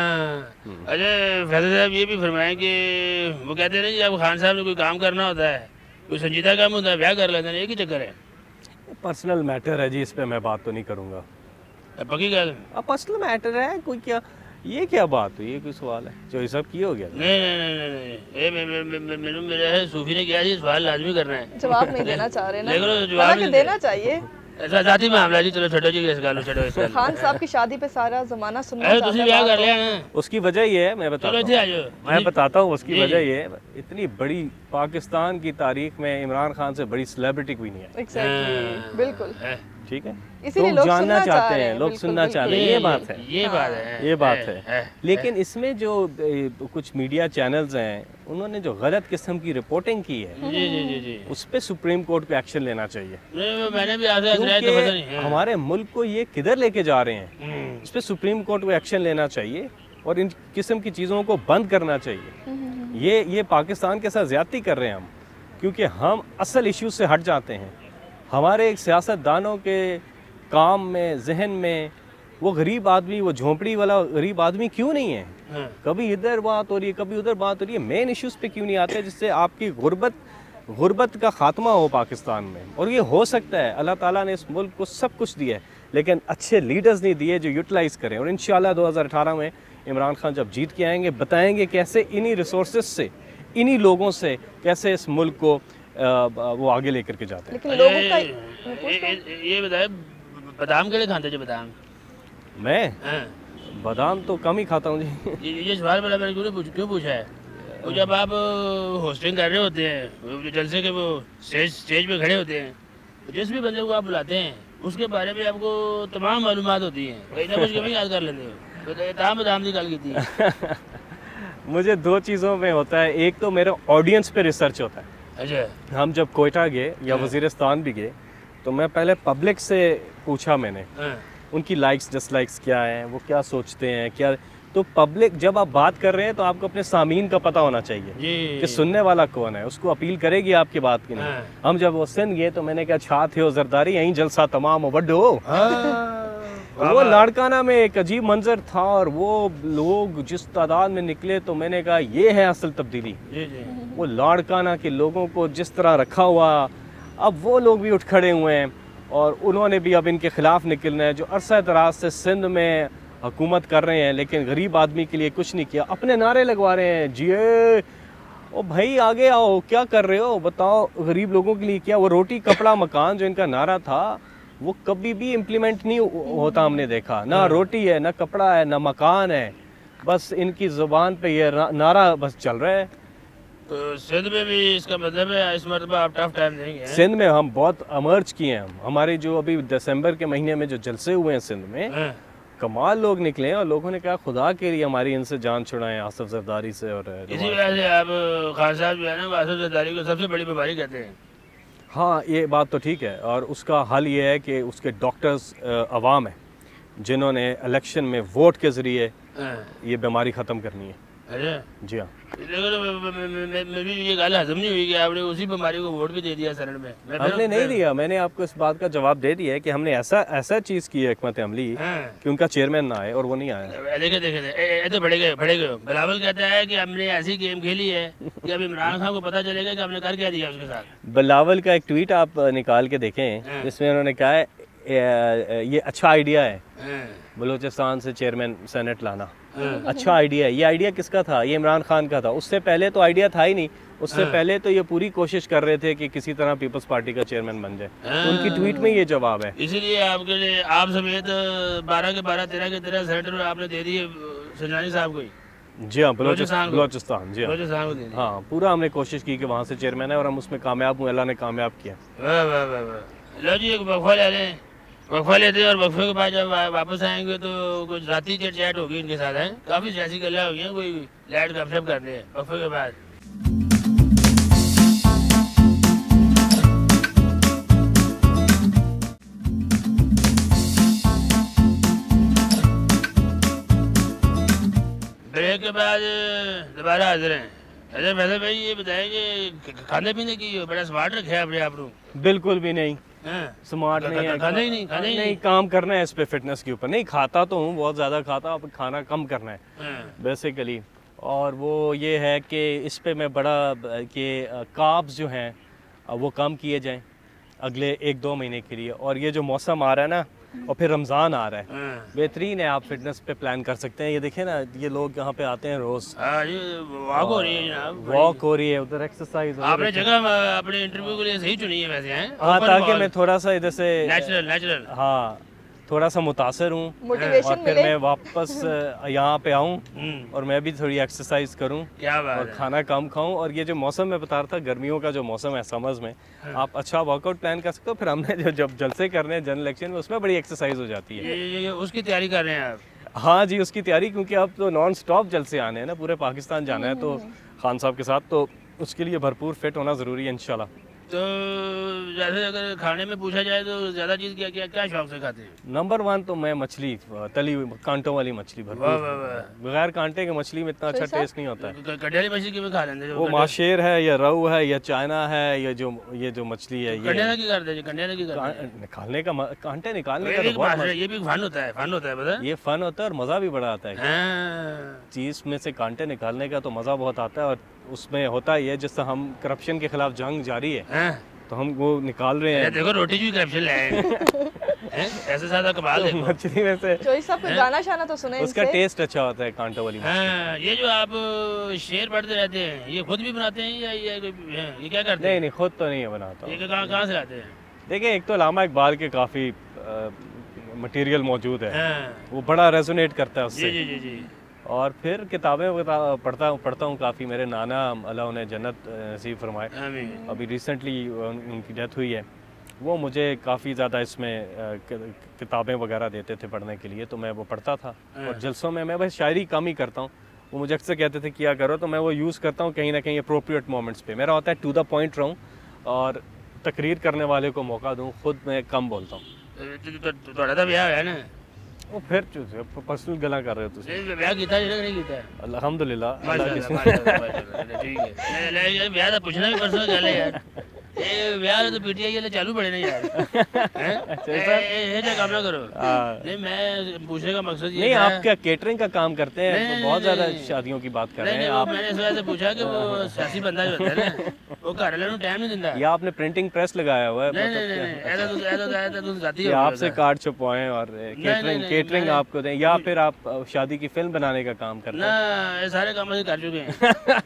अच्छा फैसल साहब ये भी फरमाएं कि वो कहते हैं ना जब खान साहब ने कोई काम करना होता है, कोई संजीदा काम होता है, ब्याह कर लेते हैं, एक ही चक्कर है। पर्सनल मैटर है जी, इस पे मैं बात तो नहीं करूँगा। पक्की गल पर्सनल मैटर है, कोई क्या ये क्या बात हुई, ये कोई सवाल है जो ये सब किए हो गया? नहीं नहीं नहीं नहीं, ये मेरे मेरे है सूफी ने किया जी, सवाल लाजमी करना है। जवाब नहीं देना चाह रहे ना, लेकिन जवाब नहीं देना चाहिए। ऐसा जाती मामला जी, चलो छोड़ो जी इस गाल छोड़ो इस गाल। खान साहब की शादी पे सारा जमाना सुनना चाहता है। तुसी ब्याह कर लिया ना, उसकी वजह ये है, मैं बताता हूं मैं बताता हूं उसकी वजह ये है, इतनी बड़ी पाकिस्तान की तारीख में इमरान खान से बड़ी सेलिब्रिटी कोई नहीं है। एग्जैक्टली बिल्कुल ठीक है, इसीलिए लोग लोग जानना सुनना चाहते चाह हैं, लोग सुनना चाहते हैं, ये बात है, ये बात है, ये बात है। लेकिन इसमें जो कुछ मीडिया चैनल्स हैं उन्होंने जो गलत किस्म की रिपोर्टिंग की है जी जी जी जी उस पे सुप्रीम कोर्ट को एक्शन लेना चाहिए। मैंने भी आज तो हमारे मुल्क को ये किधर लेके जा रहे हैं, इस पे सुप्रीम कोर्ट को एक्शन लेना चाहिए और इन किस्म की चीज़ों को बंद करना चाहिए। ये ये पाकिस्तान के साथ ज्यादती कर रहे हैं हम, क्योंकि हम असल इश्यूज से हट जाते हैं। हमारे एक सियासतदानों के काम में जहन में वो गरीब आदमी, वो झोंपड़ी वाला गरीब आदमी क्यों नहीं है? हाँ। कभी इधर बात हो रही है, कभी उधर बात हो रही है, मेन इश्यूज पे क्यों नहीं आते जिससे आपकी गुर्बत गुर्बत का खात्मा हो पाकिस्तान में? और ये हो सकता है, अल्लाह ताला ने इस मुल्क को सब कुछ दिया है लेकिन अच्छे लीडर्स नहीं दिए जो यूटिलाइज़ करें। और इंशाल्लाह दो हज़ार अठारह में इमरान खान जब जीत के आएंगे बताएंगे कैसे इन्हीं रिसोर्सेज से, इन्हीं लोगों से कैसे इस मुल्क को आ, वो आगे लेकर के जाते हैं। लेकिन लोगों का ये बताए बादाम के लिए खाते जो बादाम? मैं बादाम तो कम ही खाता हूँ जी। ये सवाल वाला मैंने क्यों पूछ क्यों पूछा है? वो जब आप होस्टिंग कर रहे होते हैं, जलसे के वो स्टेज स्टेज पे खड़े होते हैं, जिस भी बंदे को आप बुलाते हैं उसके बारे में आपको तमाम मालूमात होती हैं, कहीं ना कुछ कभी याद कर लेते हो। तो ताम बादाम की गल की थी। मुझे दो चीज़ों में होता है, एक तो मेरे ऑडियंस पे रिसर्च होता है। अच्छा। हम जब कोयटा गए या वजीरिस्तान भी गए तो मैं पहले पब्लिक से पूछा मैंने उनकी लाइक्स डिसलाइक्स क्या हैं, वो क्या सोचते हैं, क्या तो पब्लिक जब आप बात कर रहे हैं तो आपको अपने सामीन का पता होना चाहिए कि सुनने वाला कौन है, उसको अपील करेगी आपकी बात की नहीं। हम जब वो सिंध गए तो मैंने कहा छा थे हो जरदारी यहीं जलसा तमाम वड्डो। वो लाड़काना में एक अजीब मंजर था और वो लोग जिस तादाद में निकले तो मैंने कहा ये है असल तब्दीली। वो लाड़काना के लोगों को जिस तरह रखा हुआ, अब वो लोग भी उठ खड़े हुए हैं और उन्होंने भी अब इनके खिलाफ निकलना है जो अरसा दराज से सिंध में हुकूमत कर रहे हैं लेकिन गरीब आदमी के लिए कुछ नहीं किया, अपने नारे लगवा रहे हैं जिए ओ भाई आगे आओ, क्या कर रहे हो बताओ, गरीब लोगों के लिए क्या? वो रोटी कपड़ा मकान जो इनका नारा था वो कभी भी इम्प्लीमेंट नहीं होता, हमने देखा ना रोटी है ना कपड़ा है ना मकान है, बस इनकी ज़ुबान पे ये नारा बस चल रहा है। तो सिंध में भी इसका मतलब है इस मरतबा आप टफ टाइम देंगे? सिंध में हम बहुत अमर्ज किए हैं, हम हमारे जो अभी दिसंबर के महीने में जो जलसे हुए हैं सिंध में कमाल लोग निकले हैं और लोगों ने कहा खुदा के लिए हमारी इनसे जान छुड़ाएं आसिफ जरदारी से। और इसी वजह से आप खान साहब जो है ना आसिफ जरदारी को सबसे बड़ी बीमारी कहते हैं। हाँ ये बात तो ठीक है और उसका हल ये है कि उसके डॉक्टर्स अवाम है जिन्होंने इलेक्शन में वोट के ज़रिए ये बीमारी ख़त्म करनी है। अच्छा जी हाँ, मेरी ये गाल हजम नहीं हुई कि आपने उसी बीमारी को वोट भी दे दिया शरण में। हमने नहीं दिया, मैंने आपको इस बात का जवाब दे दिया है कि हमने ऐसा ऐसा चीज़ की है हिकमत अमली कि उनका चेयरमैन ना आए और वो नहीं आया। देखे देखे तो बड़े गए बड़े गए बिलावल कहता है कि हमने ऐसी गेम खेली है कि अब इमरान खान को पता चलेगा कि हमने कर क्या दिया उसके साथ। बिलावल का एक ट्वीट आप निकाल के देखें जिसमें उन्होंने कहा है ये अच्छा आइडिया है बलूचिस्तान से चेयरमैन सेनेट लाना। अच्छा आइडिया है। ये आइडिया किसका था? ये इमरान खान का था। उससे पहले तो आइडिया था ही नहीं। उससे पहले तो ये पूरी कोशिश कर रहे थे कि किसी तरह पीपल्स पार्टी का चेयरमैन बन जाए। तो उनकी ट्वीट में ये जवाब है। इसीलिए आपके लिए आप समेत बारह के बारह तेरह के तेरह सेनेटर आपने दे दिए संजानी साहब को। जी हाँ, बलोचिस्तान बलोचिस्तान जी हाँ हाँ, पूरा हमने कोशिश की कि वहाँ से चेयरमैन है और हम उसमें कामयाब हुए। अल्लाह ने कामयाब किया। वाह वाह वाह वाह। लो जी एक वक्फा ले लें, वक्फा लेते हैं और वक्फे के बाद जब वापस आएंगे तो कुछ जाती चैट चैट होगी इनके साथ है। काफ़ी सियासी गल्ला हो गई हैं, कोई लाइट गपशप करते हैं वक्फे के बाद। ब्रेक के बाद दोबारा हाजिर हैं। अच्छा फैसल भाई ये बताएंगे खाने पीने की बड़ा स्मार्ट रखे अपने आप को? बिल्कुल भी नहीं, स्मार्ट नहीं है। खाना ही नहीं, खाना ही नहीं, काम करना है इस पे फिटनेस के ऊपर। नहीं खाता तो हूँ, बहुत ज़्यादा खाता, अब खाना कम करना है बेसिकली। और वो ये है कि इस पे मैं बड़ा कि कार्ब्स जो हैं वो कम किए जाएं अगले एक दो महीने के लिए। और ये जो मौसम आ रहा है ना, और फिर रमज़ान आ रहा है, बेहतरीन है, आप फिटनेस पे प्लान कर सकते हैं। ये देखें ना, ये लोग यहाँ पे आते हैं रोज़, वॉक हो रही है जनाब, वॉक हो रही है, उधर एक्सरसाइज। आपने जगह अपने इंटरव्यू के लिए सही चुनी है वैसे हैं? हाँ, ताकि मैं थोड़ा सा इधर से नेचुरल नेचुरल हाँ थोड़ा सा मुतासर हूँ, मोटिवेशन और फिर मैं वापस यहाँ पे आऊँ और मैं भी थोड़ी एक्सरसाइज करूँ और खाना कम खाऊँ। और ये जो मौसम मैं बता रहा था, गर्मियों का जो मौसम है समझ में, आप अच्छा वर्कआउट प्लान कर सकते हो। फिर हमने जो जब जलसे करने हैं जनरल इलेक्शन में, उसमें बड़ी एक्सरसाइज हो जाती है। ये, ये, उसकी तैयारी कर रहे हैं आप? हाँ जी, उसकी तैयारी, क्योंकि अब तो नॉन स्टॉप जलसे आने हैं ना, पूरे पाकिस्तान जाना है तो खान साहब के साथ, तो उसके लिए भरपूर फिट होना ज़रूरी है इंशाल्लाह। तो जैसे अगर खाने में पूछा जाए तो ज़्यादा चीज़ क्या क्या क्या शौक से खाते हैं? नंबर वन तो मैं मछली, तली हुई कांटों वाली मछली, भरपूर। बगैर कांटे की मछली में इतना अच्छा टेस्ट नहीं होता है। कटियाली मछली क्यों खा लेते हैं? वो माशेर है या रहू है या चाइना है, या जो ये जो मछली है, ये कंडेला की करते हैं, कंडेला की करते हैं निकालने का, कांटे निकालने का तो बहुत, ये भी फन होता है, फन होता है पता है? ये फन होता है और मज़ा भी बड़ा आता है। चीज़ में से कांटे निकालने का तो मज़ा बहुत आता है। और उसमें होता ही है, जिससे हम करप्शन के खिलाफ जंग जारी है, तो हम वो निकाल रहे हैं। देखो रोटी भी करप्शन लाए ऐसे ज्यादा कमाल है मछली में से। चोई साहब को गाना शाना तो सुने, उसका टेस्ट अच्छा होता है कांटों वाली मछली। ये जो आप शेर पढ़ते रहते हैं, ये खुद भी बनाते हैं या ये ये क्या करते हैं? नहीं नहीं, खुद तो नहीं बनाता। ये कहाँ कहाँ से आते हैं? देखिए, एक तो अल्लामा इकबाल के काफ़ी मटेरियल मौजूद है, वो बड़ा रेजोनेट करता है उससे। जी जी जी। और फिर किताबें पढ़ता हूँ पढ़ता हूँ काफ़ी। मेरे नाना, अल्लाह उन्हें जन्नत नसीब फरमाए, अभी रिसेंटली उनकी डेथ हुई है, वो मुझे काफ़ी ज़्यादा इसमें किताबें वगैरह देते थे पढ़ने के लिए, तो मैं वो पढ़ता था। और जलसों में मैं बस शायरी कम ही करता हूँ, वो मुझे अक्सर कहते थे किया करो, तो मैं वो यूज़ करता हूँ कहीं ना कहीं अप्रोप्रिएट मोमेंट्स पे। मेरा होता है टू द पॉइंट रहूँ और तकरीर करने वाले को मौका दूँ, खुद मैं कम बोलता हूँ। थोड़ा सा ब्याह है ना, वो फिर पर्सनल गला कर रहे हो तुम? ब्याह कीता है नहीं कीता है? अल्हम्दुलिल्लाह। ठीक है, ब्याह तो पूछना भी पर्सनल गल है यार। ए ब्याह तो पीटीआई वाले चालू पड़े ना यार, हैं ये ये काम ना करो। नहीं, मैं पूछने का मकसद ये नहीं, आप क्या केटरिंग का काम करते हैं? तो बहुत ज्यादा शादियों की बात कर रहे हैं आप। मैंने इस वजह से पूछा कि वो सियासी बंदा जो होता है ना, वो घर वालों को टाइम नहीं देता। या आपने प्रिंटिंग प्रेस लगाया हुआ है? नहीं नहीं नहीं, ऐसा तो ऐसा ऐसा तो जाती है, आपसे कार्ड छुपवाएं और केटरिंग केटरिंग आपको दें, या फिर आप शादी की फिल्म बनाने का काम करते हैं? ना, ये सारे काम कर चुके हैं।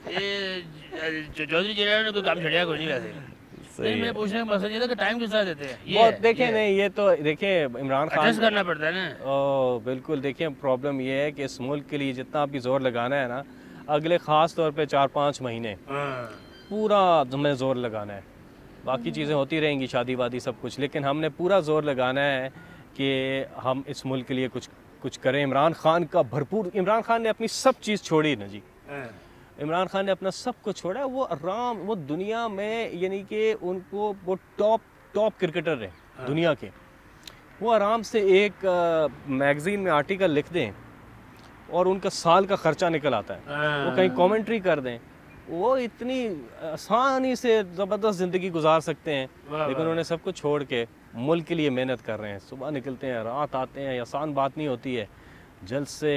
ये चौधरी जी ने कोई काम छड़िया कोई नहीं वैसे। नहीं, मैं पूछने का मकसद ये था कि टाइम किस तरह देते हैं? ये देखें, नहीं ये तो देखिए इमरान खान एडजस्ट करना पड़ता है ना। ओ बिल्कुल, देखिए प्रॉब्लम ये है कि इस मुल्क के लिए जितना भी जोर लगाना है ना, अगले ख़ास तौर पे चार पाँच महीने पूरा हमें जोर लगाना है। बाकी चीज़ें होती रहेंगी, शादी वादी सब कुछ, लेकिन हमने पूरा जोर लगाना है कि हम इस मुल्क के लिए कुछ कुछ करें। इमरान खान का भरपूर, इमरान खान ने अपनी सब चीज़ छोड़ी ना जी, इमरान खान ने अपना सब कुछ छोड़ा। वो आराम, वो दुनिया में यानी कि उनको वो टॉप टॉप क्रिकेटर है दुनिया के, वो आराम से एक मैगज़ीन में आर्टिकल लिख दें और उनका साल का ख़र्चा निकल आता है। वो कहीं कमेंट्री कर दें, वो इतनी आसानी से ज़बरदस्त ज़िंदगी गुजार सकते हैं, लेकिन उन्होंने सब कुछ छोड़ के मुल्क के लिए मेहनत कर रहे हैं। सुबह निकलते हैं, रात आते हैं, आसान बात नहीं होती है। जलसे,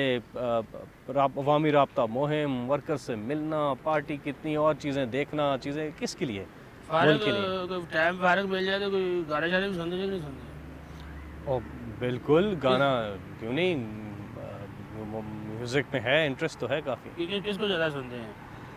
अवामी राब्ता मुहिम, वर्कर से मिलना, पार्टी कितनी और चीज़ें देखना, चीज़ें किसके लिए? मुल्क के लिए। टाइम फारग मिल जाए तो कोई गाना शाना भी सुनते नहीं सुनते? ओ बिल्कुल, गाना क्यों नहीं, म्यूज़िक में है इंटरेस्ट तो है काफ़ी। कि, किसको ज़्यादा सुनते हैं?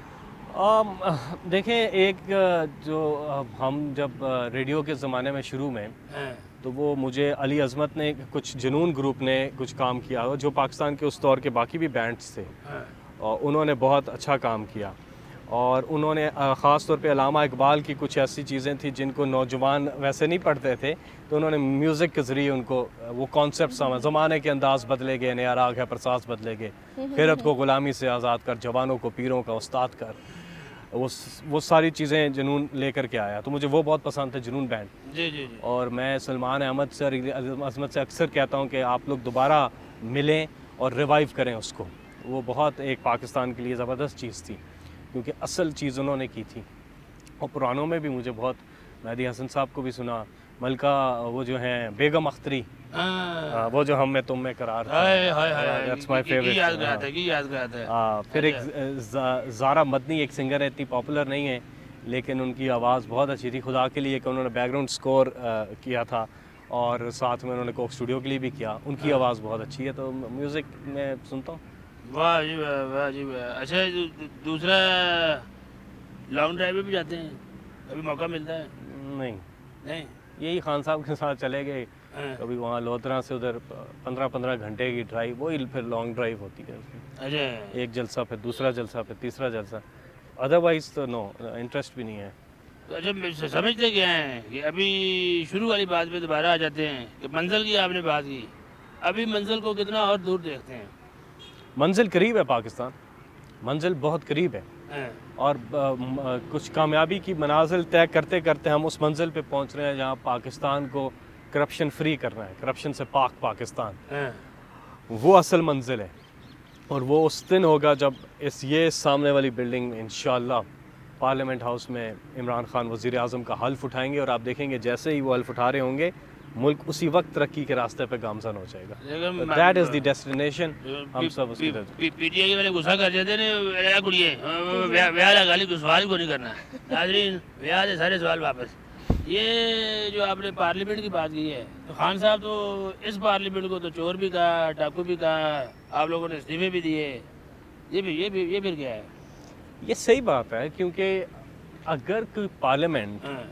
um, देखें, एक जो हम जब रेडियो के ज़माने में शुरू में हाँ। तो वो मुझे अली अज़मत ने कुछ जुनून ग्रुप ने कुछ काम किया जो पाकिस्तान के उस दौर के बाकी भी बैंड्स थे, हाँ। और उन्होंने बहुत अच्छा काम किया। और उन्होंने ख़ास तौर पे अल्लामा इकबाल की कुछ ऐसी चीज़ें थी जिनको नौजवान वैसे नहीं पढ़ते थे, तो उन्होंने म्यूज़िक के ज़रिए उनको वो कॉन्सेप्ट समझ, ज़माने के अंदाज़ बदले गए, नया राग है प्रसास बदले गए, खैरत को ग़ुलामी से आज़ाद कर, जवानों को पीरों का उस्ताद कर, वो वो सारी चीज़ें जुनून लेकर के आया। तो मुझे वो बहुत पसंद थे, जुनून बैंड। जी जी जी। और मैं सलमान अहमद से और अज़मत से अक्सर कहता हूँ कि आप लोग दोबारा मिलें और रिवाइव करें उसको। वो बहुत एक पाकिस्तान के लिए ज़बरदस्त चीज़ थी, क्योंकि असल चीज़ उन्होंने की थी। और पुरानों में भी मुझे बहुत, मेहदी हसन साहब को भी सुना, मलका वो जो हैं बेगम अख्तरी, आ, वो जो हम में तुम में करार था, दैट्स माय फेवरेट। याद कराता है, याद कराता है। हाँ, फिर एक ज़ारा मदनी एक सिंगर है, इतनी पॉपुलर नहीं है लेकिन उनकी आवाज़ बहुत अच्छी थी। खुदा के लिए कि उन्होंने बैकग्राउंड स्कोर किया था और साथ में उन्होंने कोक स्टूडियो के लिए भी किया। उनकी आवाज़ बहुत अच्छी है, तो म्यूज़िक में सुनता हूँ। वाह जी वाह, वाह जी वाह। अच्छा, दूसरा लॉन्ग ड्राइव में भी जाते हैं, कभी मौका मिलता है? नहीं नहीं, यही खान साहब के साथ चले गए, कभी वहाँ लोधरा से उधर पंद्रह पंद्रह घंटे की ड्राइव, वही फिर लॉन्ग ड्राइव होती है। अच्छा, एक जलसा फिर दूसरा जलसा फिर तीसरा जलसा, अदरवाइज तो नो इंटरेस्ट भी नहीं है। तो अच्छा, समझते क्या हैं कि अभी शुरू वाली बात पे दोबारा आ जाते हैं कि मंजिल की आपने बात की, अभी मंजिल को कितना और दूर देखते हैं? मंजिल करीब है, पाकिस्तान मंजिल बहुत करीब है, और आ, कुछ कामयाबी की मनाजिल तय करते करते हम उस मंजिल पे पहुंच रहे हैं जहां पाकिस्तान को करप्शन फ्री करना है, करप्शन से पाक पाकिस्तान, वो असल मंजिल है। और वो उस दिन होगा जब इस ये सामने वाली बिल्डिंग में इंशाअल्लाह पार्लियामेंट हाउस में इमरान खान वज़ीर आज़म का हल्फ उठाएंगे, और आप देखेंगे जैसे ही वो हल्फ उठा रहे होंगे मुल्क उसी वक्त तरक्की के रास्ते पे गामजन हो जाएगा। That is the destination. हम सब उसकी पीटीआई के वाले गुस्सा कर जाते हैं, कुड़िए ब्याह लगा ली, सवाल को नहीं करना। नाज़रीन, ब्याह से सारे सवाल वापस। ये जो आपने पार्लियामेंट की बात की है, तो खान साहब तो इस पार्लियामेंट को तो चोर भी कहा, डाकू भी कहा, आप लोगों ने इस्तीफे भी दिए, ये भी ये भी ये फिर क्या है? ये सही बात है, क्योंकि अगर कोई पार्लियामेंट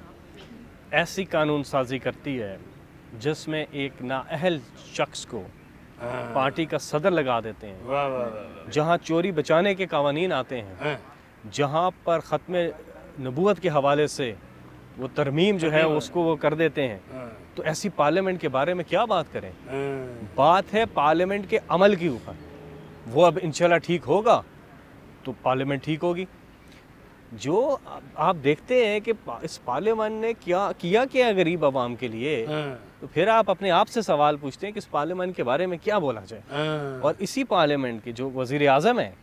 ऐसी कानून साजी करती है जिसमें एक नाअहल शख्स को पार्टी का सदर लगा देते हैं, वाह वाह वाह, जहाँ चोरी बचाने के कानून आते हैं, जहाँ पर ख़त्म नबूवत के हवाले से वो तरमीम जो है उसको वो कर देते हैं, तो ऐसी पार्लियामेंट के बारे में क्या बात करें? बात है पार्लियामेंट के अमल के ऊपर। वो अब इंशाल्लाह ठीक होगा तो पार्लियामेंट ठीक होगी। जो आप देखते हैं कि इस पार्लियामेंट ने क्या किया क्या गरीब आवाम के लिए, तो फिर आप अपने आप से सवाल पूछते हैं कि इस पार्लियामेंट के बारे में क्या बोला जाए। और इसी पार्लियामेंट के जो वज़ीर आज़म है,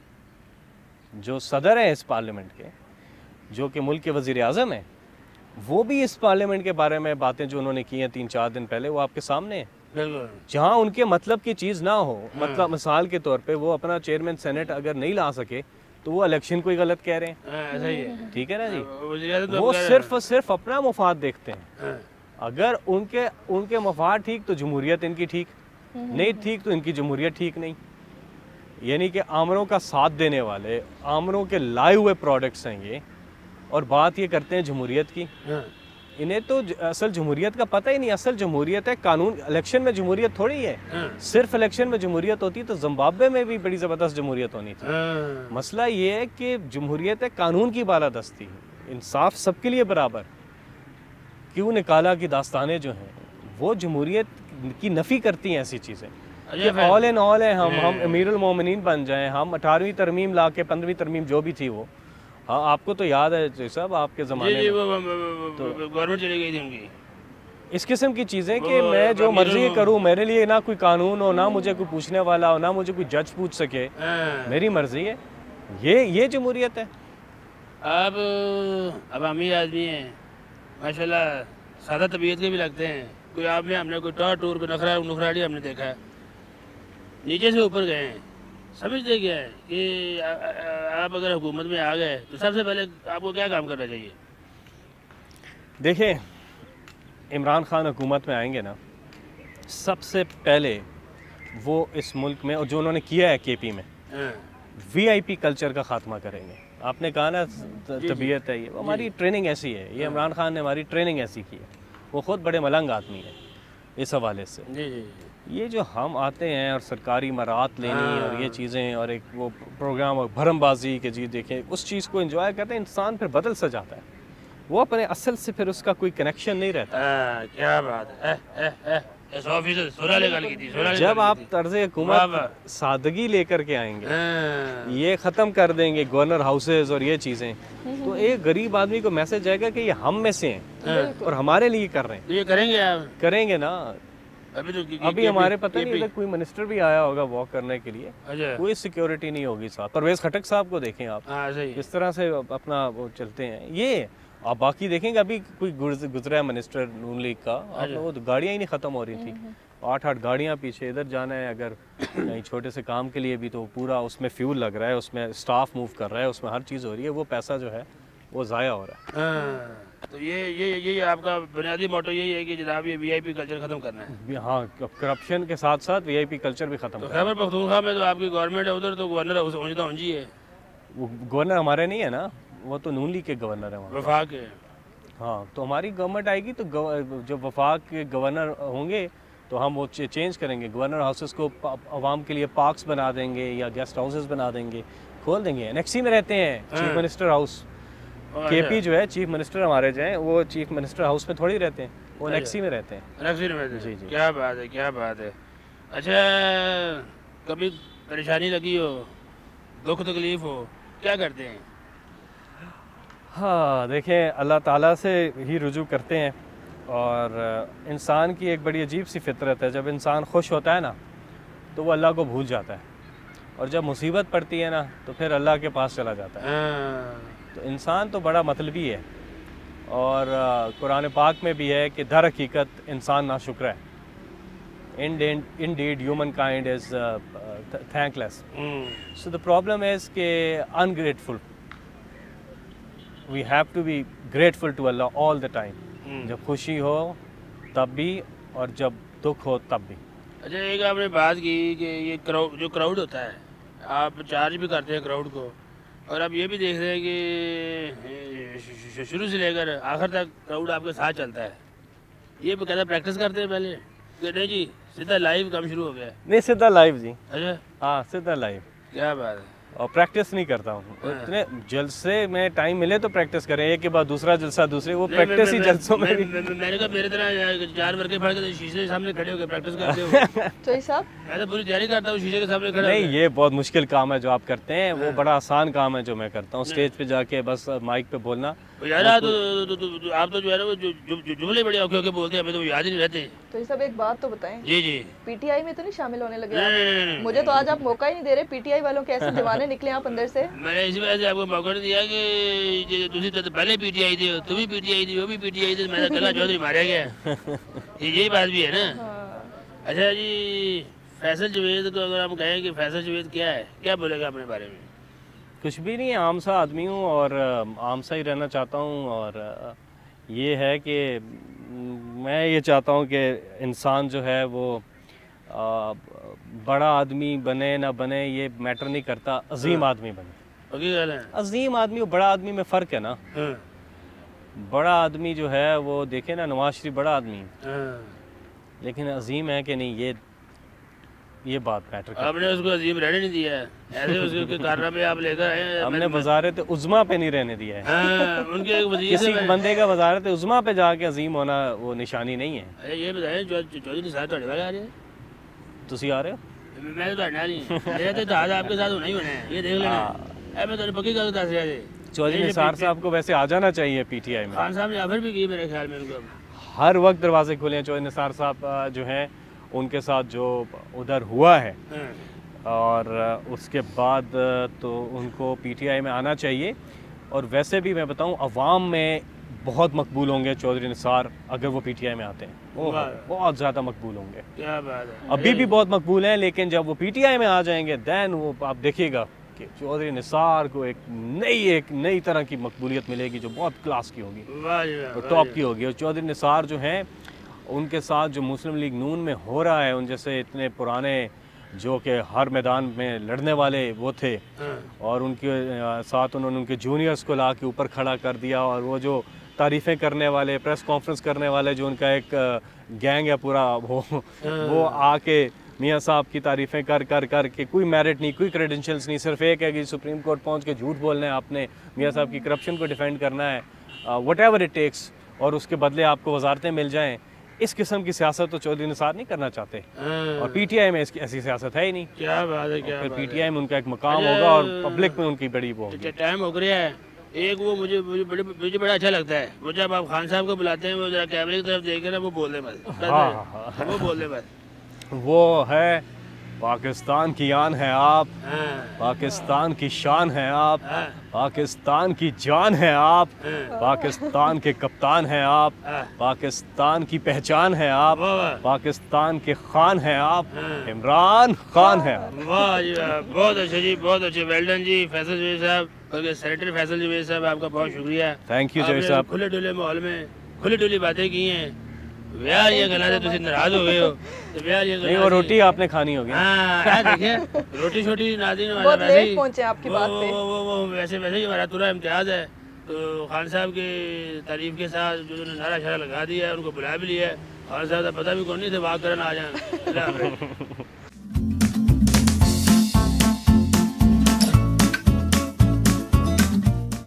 जो सदर है इस पार्लियामेंट के, जो कि मुल्क के वज़ीर आज़म है, वो भी इस पार्लियामेंट के बारे में बातें जो उन्होंने की हैं तीन चार दिन पहले, वो आपके सामने है। जहाँ उनके मतलब की चीज़ ना हो, मतलब मिसाल के तौर पे वो अपना चेयरमैन सेनेट अगर नहीं ला सके तो वो इलेक्शन को ही गलत कह रहे हैं। ऐसा ही है, ठीक है ना जी। वो सिर्फ और सिर्फ अपना मुफाद देखते हैं। अगर उनके उनके मुफाद ठीक तो जमहूरियत इनकी ठीक, नहीं ठीक तो इनकी जमहूरियत ठीक नहीं। यानी कि आमरों का साथ देने वाले, आमरों के लाए हुए प्रोडक्ट्स हैं ये, और बात ये करते हैं जमहूरियत की। इन्हें तो असल जमहूरियत का पता ही नहीं। असल जमहूरियत है कानून। इलेक्शन में जमहूरियत थोड़ी है, सिर्फ इलेक्शन में जमहूरियत होती तो जिम्बाब्वे में भी बड़ी ज़बरदस्त जमहूरियत होनी थी। मसला ये है कि जमहूरियत है कानून की बालादस्ती, इंसाफ सबके लिए बराबर। क्यों निकाला की दास्तानें जो हैं वो जमहूरियत की नफ़ी करती हैं ऐसी चीज़ें। ऑल इन ऑल है हम हम अमीरुल मोमिनीन बन जाएं, हम अठारहवीं तरमीम ला के पंद्रहवीं तरमीम जो भी थी वो, हाँ आपको तो याद है साहब आपके ज़माने में तो गवर्नमेंट चली गई थी उनकी। इस किस्म की चीज़ें कि मैं जो मर्जी करूँ, मेरे लिए ना कोई कानून हो, ना मुझे कोई पूछने वाला हो, ना मुझे कोई जज पूछ सके, मेरी मर्जी है। ये ये जमहूरियत है। अब अब अमीर आदमी हैं माशाल्लाह, सादा तबीयत के भी लगते हैं। कोई आप में हमने कोई टॉर टूर पे नखरा नुखराड़ी हमने देखा है, नीचे से ऊपर गए हैं। समझते क्या है कि आप अगर हुकूमत में आ गए तो सबसे पहले आपको क्या काम करना चाहिए? देखिए, इमरान खान हुकूमत में आएंगे ना, सबसे पहले वो इस मुल्क में, और जो उन्होंने किया है केपी में, वीआईपी कल्चर का खात्मा करेंगे। आपने कहा ना तबीयत है ये, वो हमारी ट्रेनिंग ऐसी है, ये इमरान खान ने हमारी ट्रेनिंग ऐसी की है। वो ख़ुद बड़े मलंग आदमी है इस हवाले से। जी जी। ये जो हम आते हैं और सरकारी मरात लेनी और ये चीज़ें और एक वो प्रोग्राम और भरमबाजी के जी देखें, उस चीज़ को एंजॉय करते हैं, इंसान फिर बदल सा जाता है, वो अपने असल से फिर उसका कोई कनेक्शन नहीं रहता। आ, क्या बात है। ए, ए, ए, की थी, जब आप तर्ज हुकूमत सादगी लेकर के आएंगे, ये ख़त्म कर देंगे गवर्नर हाउसेज और ये चीज़ें, तो एक गरीब आदमी को मैसेज आएगा कि ये हम में से हैं और हमारे लिए कर रहे हैं। ये करेंगे आप? करेंगे ना। अभी तो अभी हमारे पता नहीं इधर कोई मिनिस्टर भी आया होगा वॉक करने के लिए, कोई सिक्योरिटी नहीं होगी साथ। परवेज खटक साहब को देखें आप, किस तरह से अपना वो चलते हैं। ये आप बाकी देखेंगे, अभी कोई गुजरा है मिनिस्टर नून लीग का, आप वो तो गाड़ियाँ ही नहीं ख़त्म हो रही थी, आठ आठ गाड़ियाँ पीछे। इधर जाना है अगर कहीं छोटे से काम के लिए भी, तो पूरा उसमें फ्यूल लग रहा है, उसमें स्टाफ मूव कर रहा है, उसमें हर चीज़ हो रही है, वो पैसा जो है वो ज़ाया हो रहा है। तो ये ये ये आपका बुनियादी मोटो यही है कि जनाब ये वीआईपी कल्चर ख़त्म करना है। हाँ, करप्शन के साथ साथ वीआईपी कल्चर भी ख़त्म। तो खैबर पख्तूनख्वा में तो आपकी गवर्नमेंट है, उधर तो गवर्नर ऊंची है। वो गवर्नर हमारे नहीं है ना, वो तो नून लीग के गवर्नर है, वफाक के। हाँ, तो हमारी गवर्नमेंट आएगी तो जो वफाक के गवर्नर होंगे तो हम वो चेंज करेंगे। गवर्नर हाउसेस को आवाम के लिए पार्क्स बना देंगे या गेस्ट हाउसेस बना देंगे, खोल देंगे। एनेक्सी में रहते हैं चीफ मिनिस्टर हाउस, केपी जो है चीफ मिनिस्टर हमारे जो हैं वो चीफ मिनिस्टर हाउस में थोड़ी रहते हैं, वो एनेक्सी में रहते हैं। एनेक्सी में रहते हैं। जी जी। क्या बात है, क्या बात है। अच्छा, कभी परेशानी लगी हो, दुख तकलीफ हो, क्या करते हैं? हाँ, देखें, अल्लाह ताला से ही रुजू करते हैं, और इंसान की एक बड़ी अजीब सी फितरत है, जब इंसान खुश होता है ना तो वो अल्लाह को भूल जाता है, और जब मुसीबत पड़ती है ना तो फिर अल्लाह के पास चला जाता है। तो इंसान तो बड़ा मतलबी है, और कुरान पाक में भी है कि दर हकीकत इंसान नाशुक्र है। In indeed humankind is thankless. So the problem is के ungrateful. We have to be grateful to Allah all the time. जब खुशी हो तब भी, और जब दुख हो तब भी। अच्छा, एक आपने बात की कि ये क्राउड, जो क्राउड होता है, आप चार्ज भी करते हैं क्राउड को, और आप ये भी देख रहे हैं कि शुरू से लेकर आखिर तक क्राउड आपके साथ चलता है। ये कहता प्रैक्टिस करते हैं पहले कि नहीं जी सीधा लाइव काम शुरू हो गया? नहीं, सीधा लाइव जी। अच्छा, हाँ, सीधा लाइव। क्या बात है। और प्रैक्टिस नहीं करता हूँ, इतने जलसे में टाइम मिले तो प्रैक्टिस करें, एक के बाद दूसरा जलसा दूसरे, वो प्रैक्टिस ही जलसों में भी। मैंने कहा मेरे तरह चार वर्के फाड़ के शीशे के सामने खड़े होकर प्रैक्टिस करते हो? तो साहब मैं तो पूरी तैयारी करता हूँ शीशे के सामने खड़ा। नहीं, ये बहुत मुश्किल काम है जो आप करते हैं, वो बड़ा आसान काम है जो मैं करता हूँ। स्टेज पे जाके बस माइक पे बोलना। यार तो आप तो जो है ना वो जुमले बड़े औखे औखे बोलते हैं, हमें तो याद ही नहीं रहते। तो ये सब एक बात तो बताएं। जी जी। पीटीआई में तो नहीं शामिल होने लगे? मुझे तो आज आप मौका ही नहीं दे रहे। पीटीआई वालों के ऐसे दीवाने निकले आप अंदर से। मैंने इसी वजह से आपको मौका नहीं दिया कि तुझे तो पहले पीटीआई थी, तुम भी पीटीआई थी, वो भी पीटीआई थी, मैंने कहा चौधरी मारा गया। यही बात भी है ना। अच्छा जी, फैसल जावेद को अगर हम कहें कि फैसल जावेद क्या है, क्या बोलेगा अपने बारे में? कुछ भी नहीं, आम सा आदमी हूँ और आम सा ही रहना चाहता हूँ। और ये है कि मैं ये चाहता हूँ कि इंसान जो है वो आ, बड़ा आदमी बने ना बने ये मैटर नहीं करता, अजीम आदमी बने। अजीम आदमी और बड़ा आदमी में फ़र्क है ना। बड़ा आदमी जो है वो देखे ना, नवाज शरीफ बड़ा आदमी है, लेकिन अजीम है कि नहीं, ये ये बात मैटर करती है। आपने उसको अजीम रहने नहीं दिया है, ऐसे उसके कारनामे आप लेकर आए। हमने वजारत उज़्मा पे नहीं रहने दिया है। हाँ, उनके एक वज़ीर किसी बंदे का वजारत उज़्मा पे जाके अजीम होना वो निशानी नहीं है। अरे ये बताएं, चौधरी निसार ਤੁਹਾਡੇ वाले आ रहे हैं? तुसी आ रहे हो? मैं तो ਤੁਹਾਡੇ ਨਾਲ नहीं, मेरे तो दादा आपके साथ होना ही होना है, ये देख लेना। ऐ मैं तो पक्की गल दस रहा है। चौधरी निसार साहब को वैसे आ जाना चाहिए पीटीआई में। खान साहब ने ऑफर भी की मेरे ख्याल में उनको। हर वक्त दरवाजे खुले हैं। चौधरी निसार साहब जो हैं उनके साथ जो उधर हुआ है, और उसके बाद तो उनको पीटीआई में आना चाहिए। और वैसे भी मैं बताऊं, अवाम में बहुत मकबूल होंगे चौधरी निसार अगर वो पीटीआई में आते हैं, वो बहुत ज़्यादा मकबूल होंगे। क्या बात है। अभी भी बहुत मकबूल हैं, लेकिन जब वो पीटीआई में आ जाएंगे दैन वो आप देखिएगा कि चौधरी निसार को एक नई एक नई तरह की मकबूलियत मिलेगी जो बहुत क्लास की होगी और टॉप की होगी। और चौधरी निसार जो हैं उनके साथ जो मुस्लिम लीग नून में हो रहा है, उन जैसे इतने पुराने जो कि हर मैदान में लड़ने वाले वो थे, और उनके साथ उन्होंने उनके जूनियर्स को ला के ऊपर खड़ा कर दिया, और वो जो तारीफ़ें करने वाले, प्रेस कॉन्फ्रेंस करने वाले जो उनका एक गैंग है पूरा, वो वो आके मियाँ साहब की तारीफ़ें कर कर कर के कोई मेरिट नहीं, कोई क्रेडेंशियल्स नहीं, सिर्फ एक है कि सुप्रीम कोर्ट पहुंच के झूठ बोलना है आपने, मियाँ साहब की करप्शन को डिफेंड करना है, वट एवर इट टेक्स, और उसके बदले आपको वजारतें मिल जाएं। इस किस्म की सियासत तो चौधरी निसार नहीं करना चाहते, और पीटीआई में इसकी ऐसी सियासत है ही नहीं। क्या बात है, क्या फिर पीटीआई में उनका एक मकाम होगा और पब्लिक में उनकी बड़ी वो होगी। टाइम हो गया है। एक वो मुझे मुझे बड़े मुझे बड़ा अच्छा लगता है, वो जब आप खान साहब को बुलाते हैं वो जरा कैमरे की तरफ देख ना, वो बोलने मत, हाँ, हाँ, वो बोलने मत। वो है पाकिस्तान की आन है आप, पाकिस्तान की शान है आप, पाकिस्तान की जान है आप, पाकिस्तान के कप्तान हैं आप, पाकिस्तान की पहचान है आप, पाकिस्तान के खान हैं आप, इमरान खान है आप। वाह जी वाह, बहुत अच्छे जी, बहुत अच्छे, वेल्डन जी फैसल जुबैर साहब, सेनेटर फैसल जुबैर साहब, आपका बहुत शुक्रिया। थैंक यू जुबैर साहब। खुले डुले माहौल में खुली डुली बातें की हैं। यार ये गला से तुम नाराज हो गए हो तो यार ये नहीं, वो रोटी आपने खानी होगी। हाँ देखिए, रोटी छोटी नाज़रीन वाला बहुत लेट पहुंचे आपकी बात पे। वो वो वो वैसे वैसे ही हमारा पूरा इम्तियाज़ है, तो खान साहब की तारीफ के साथ जो नारा शारा लगा दिया है, उनको बुला भी लिया है। खान साहब का पता भी कौन नहीं थे, वाक करना आ जाए।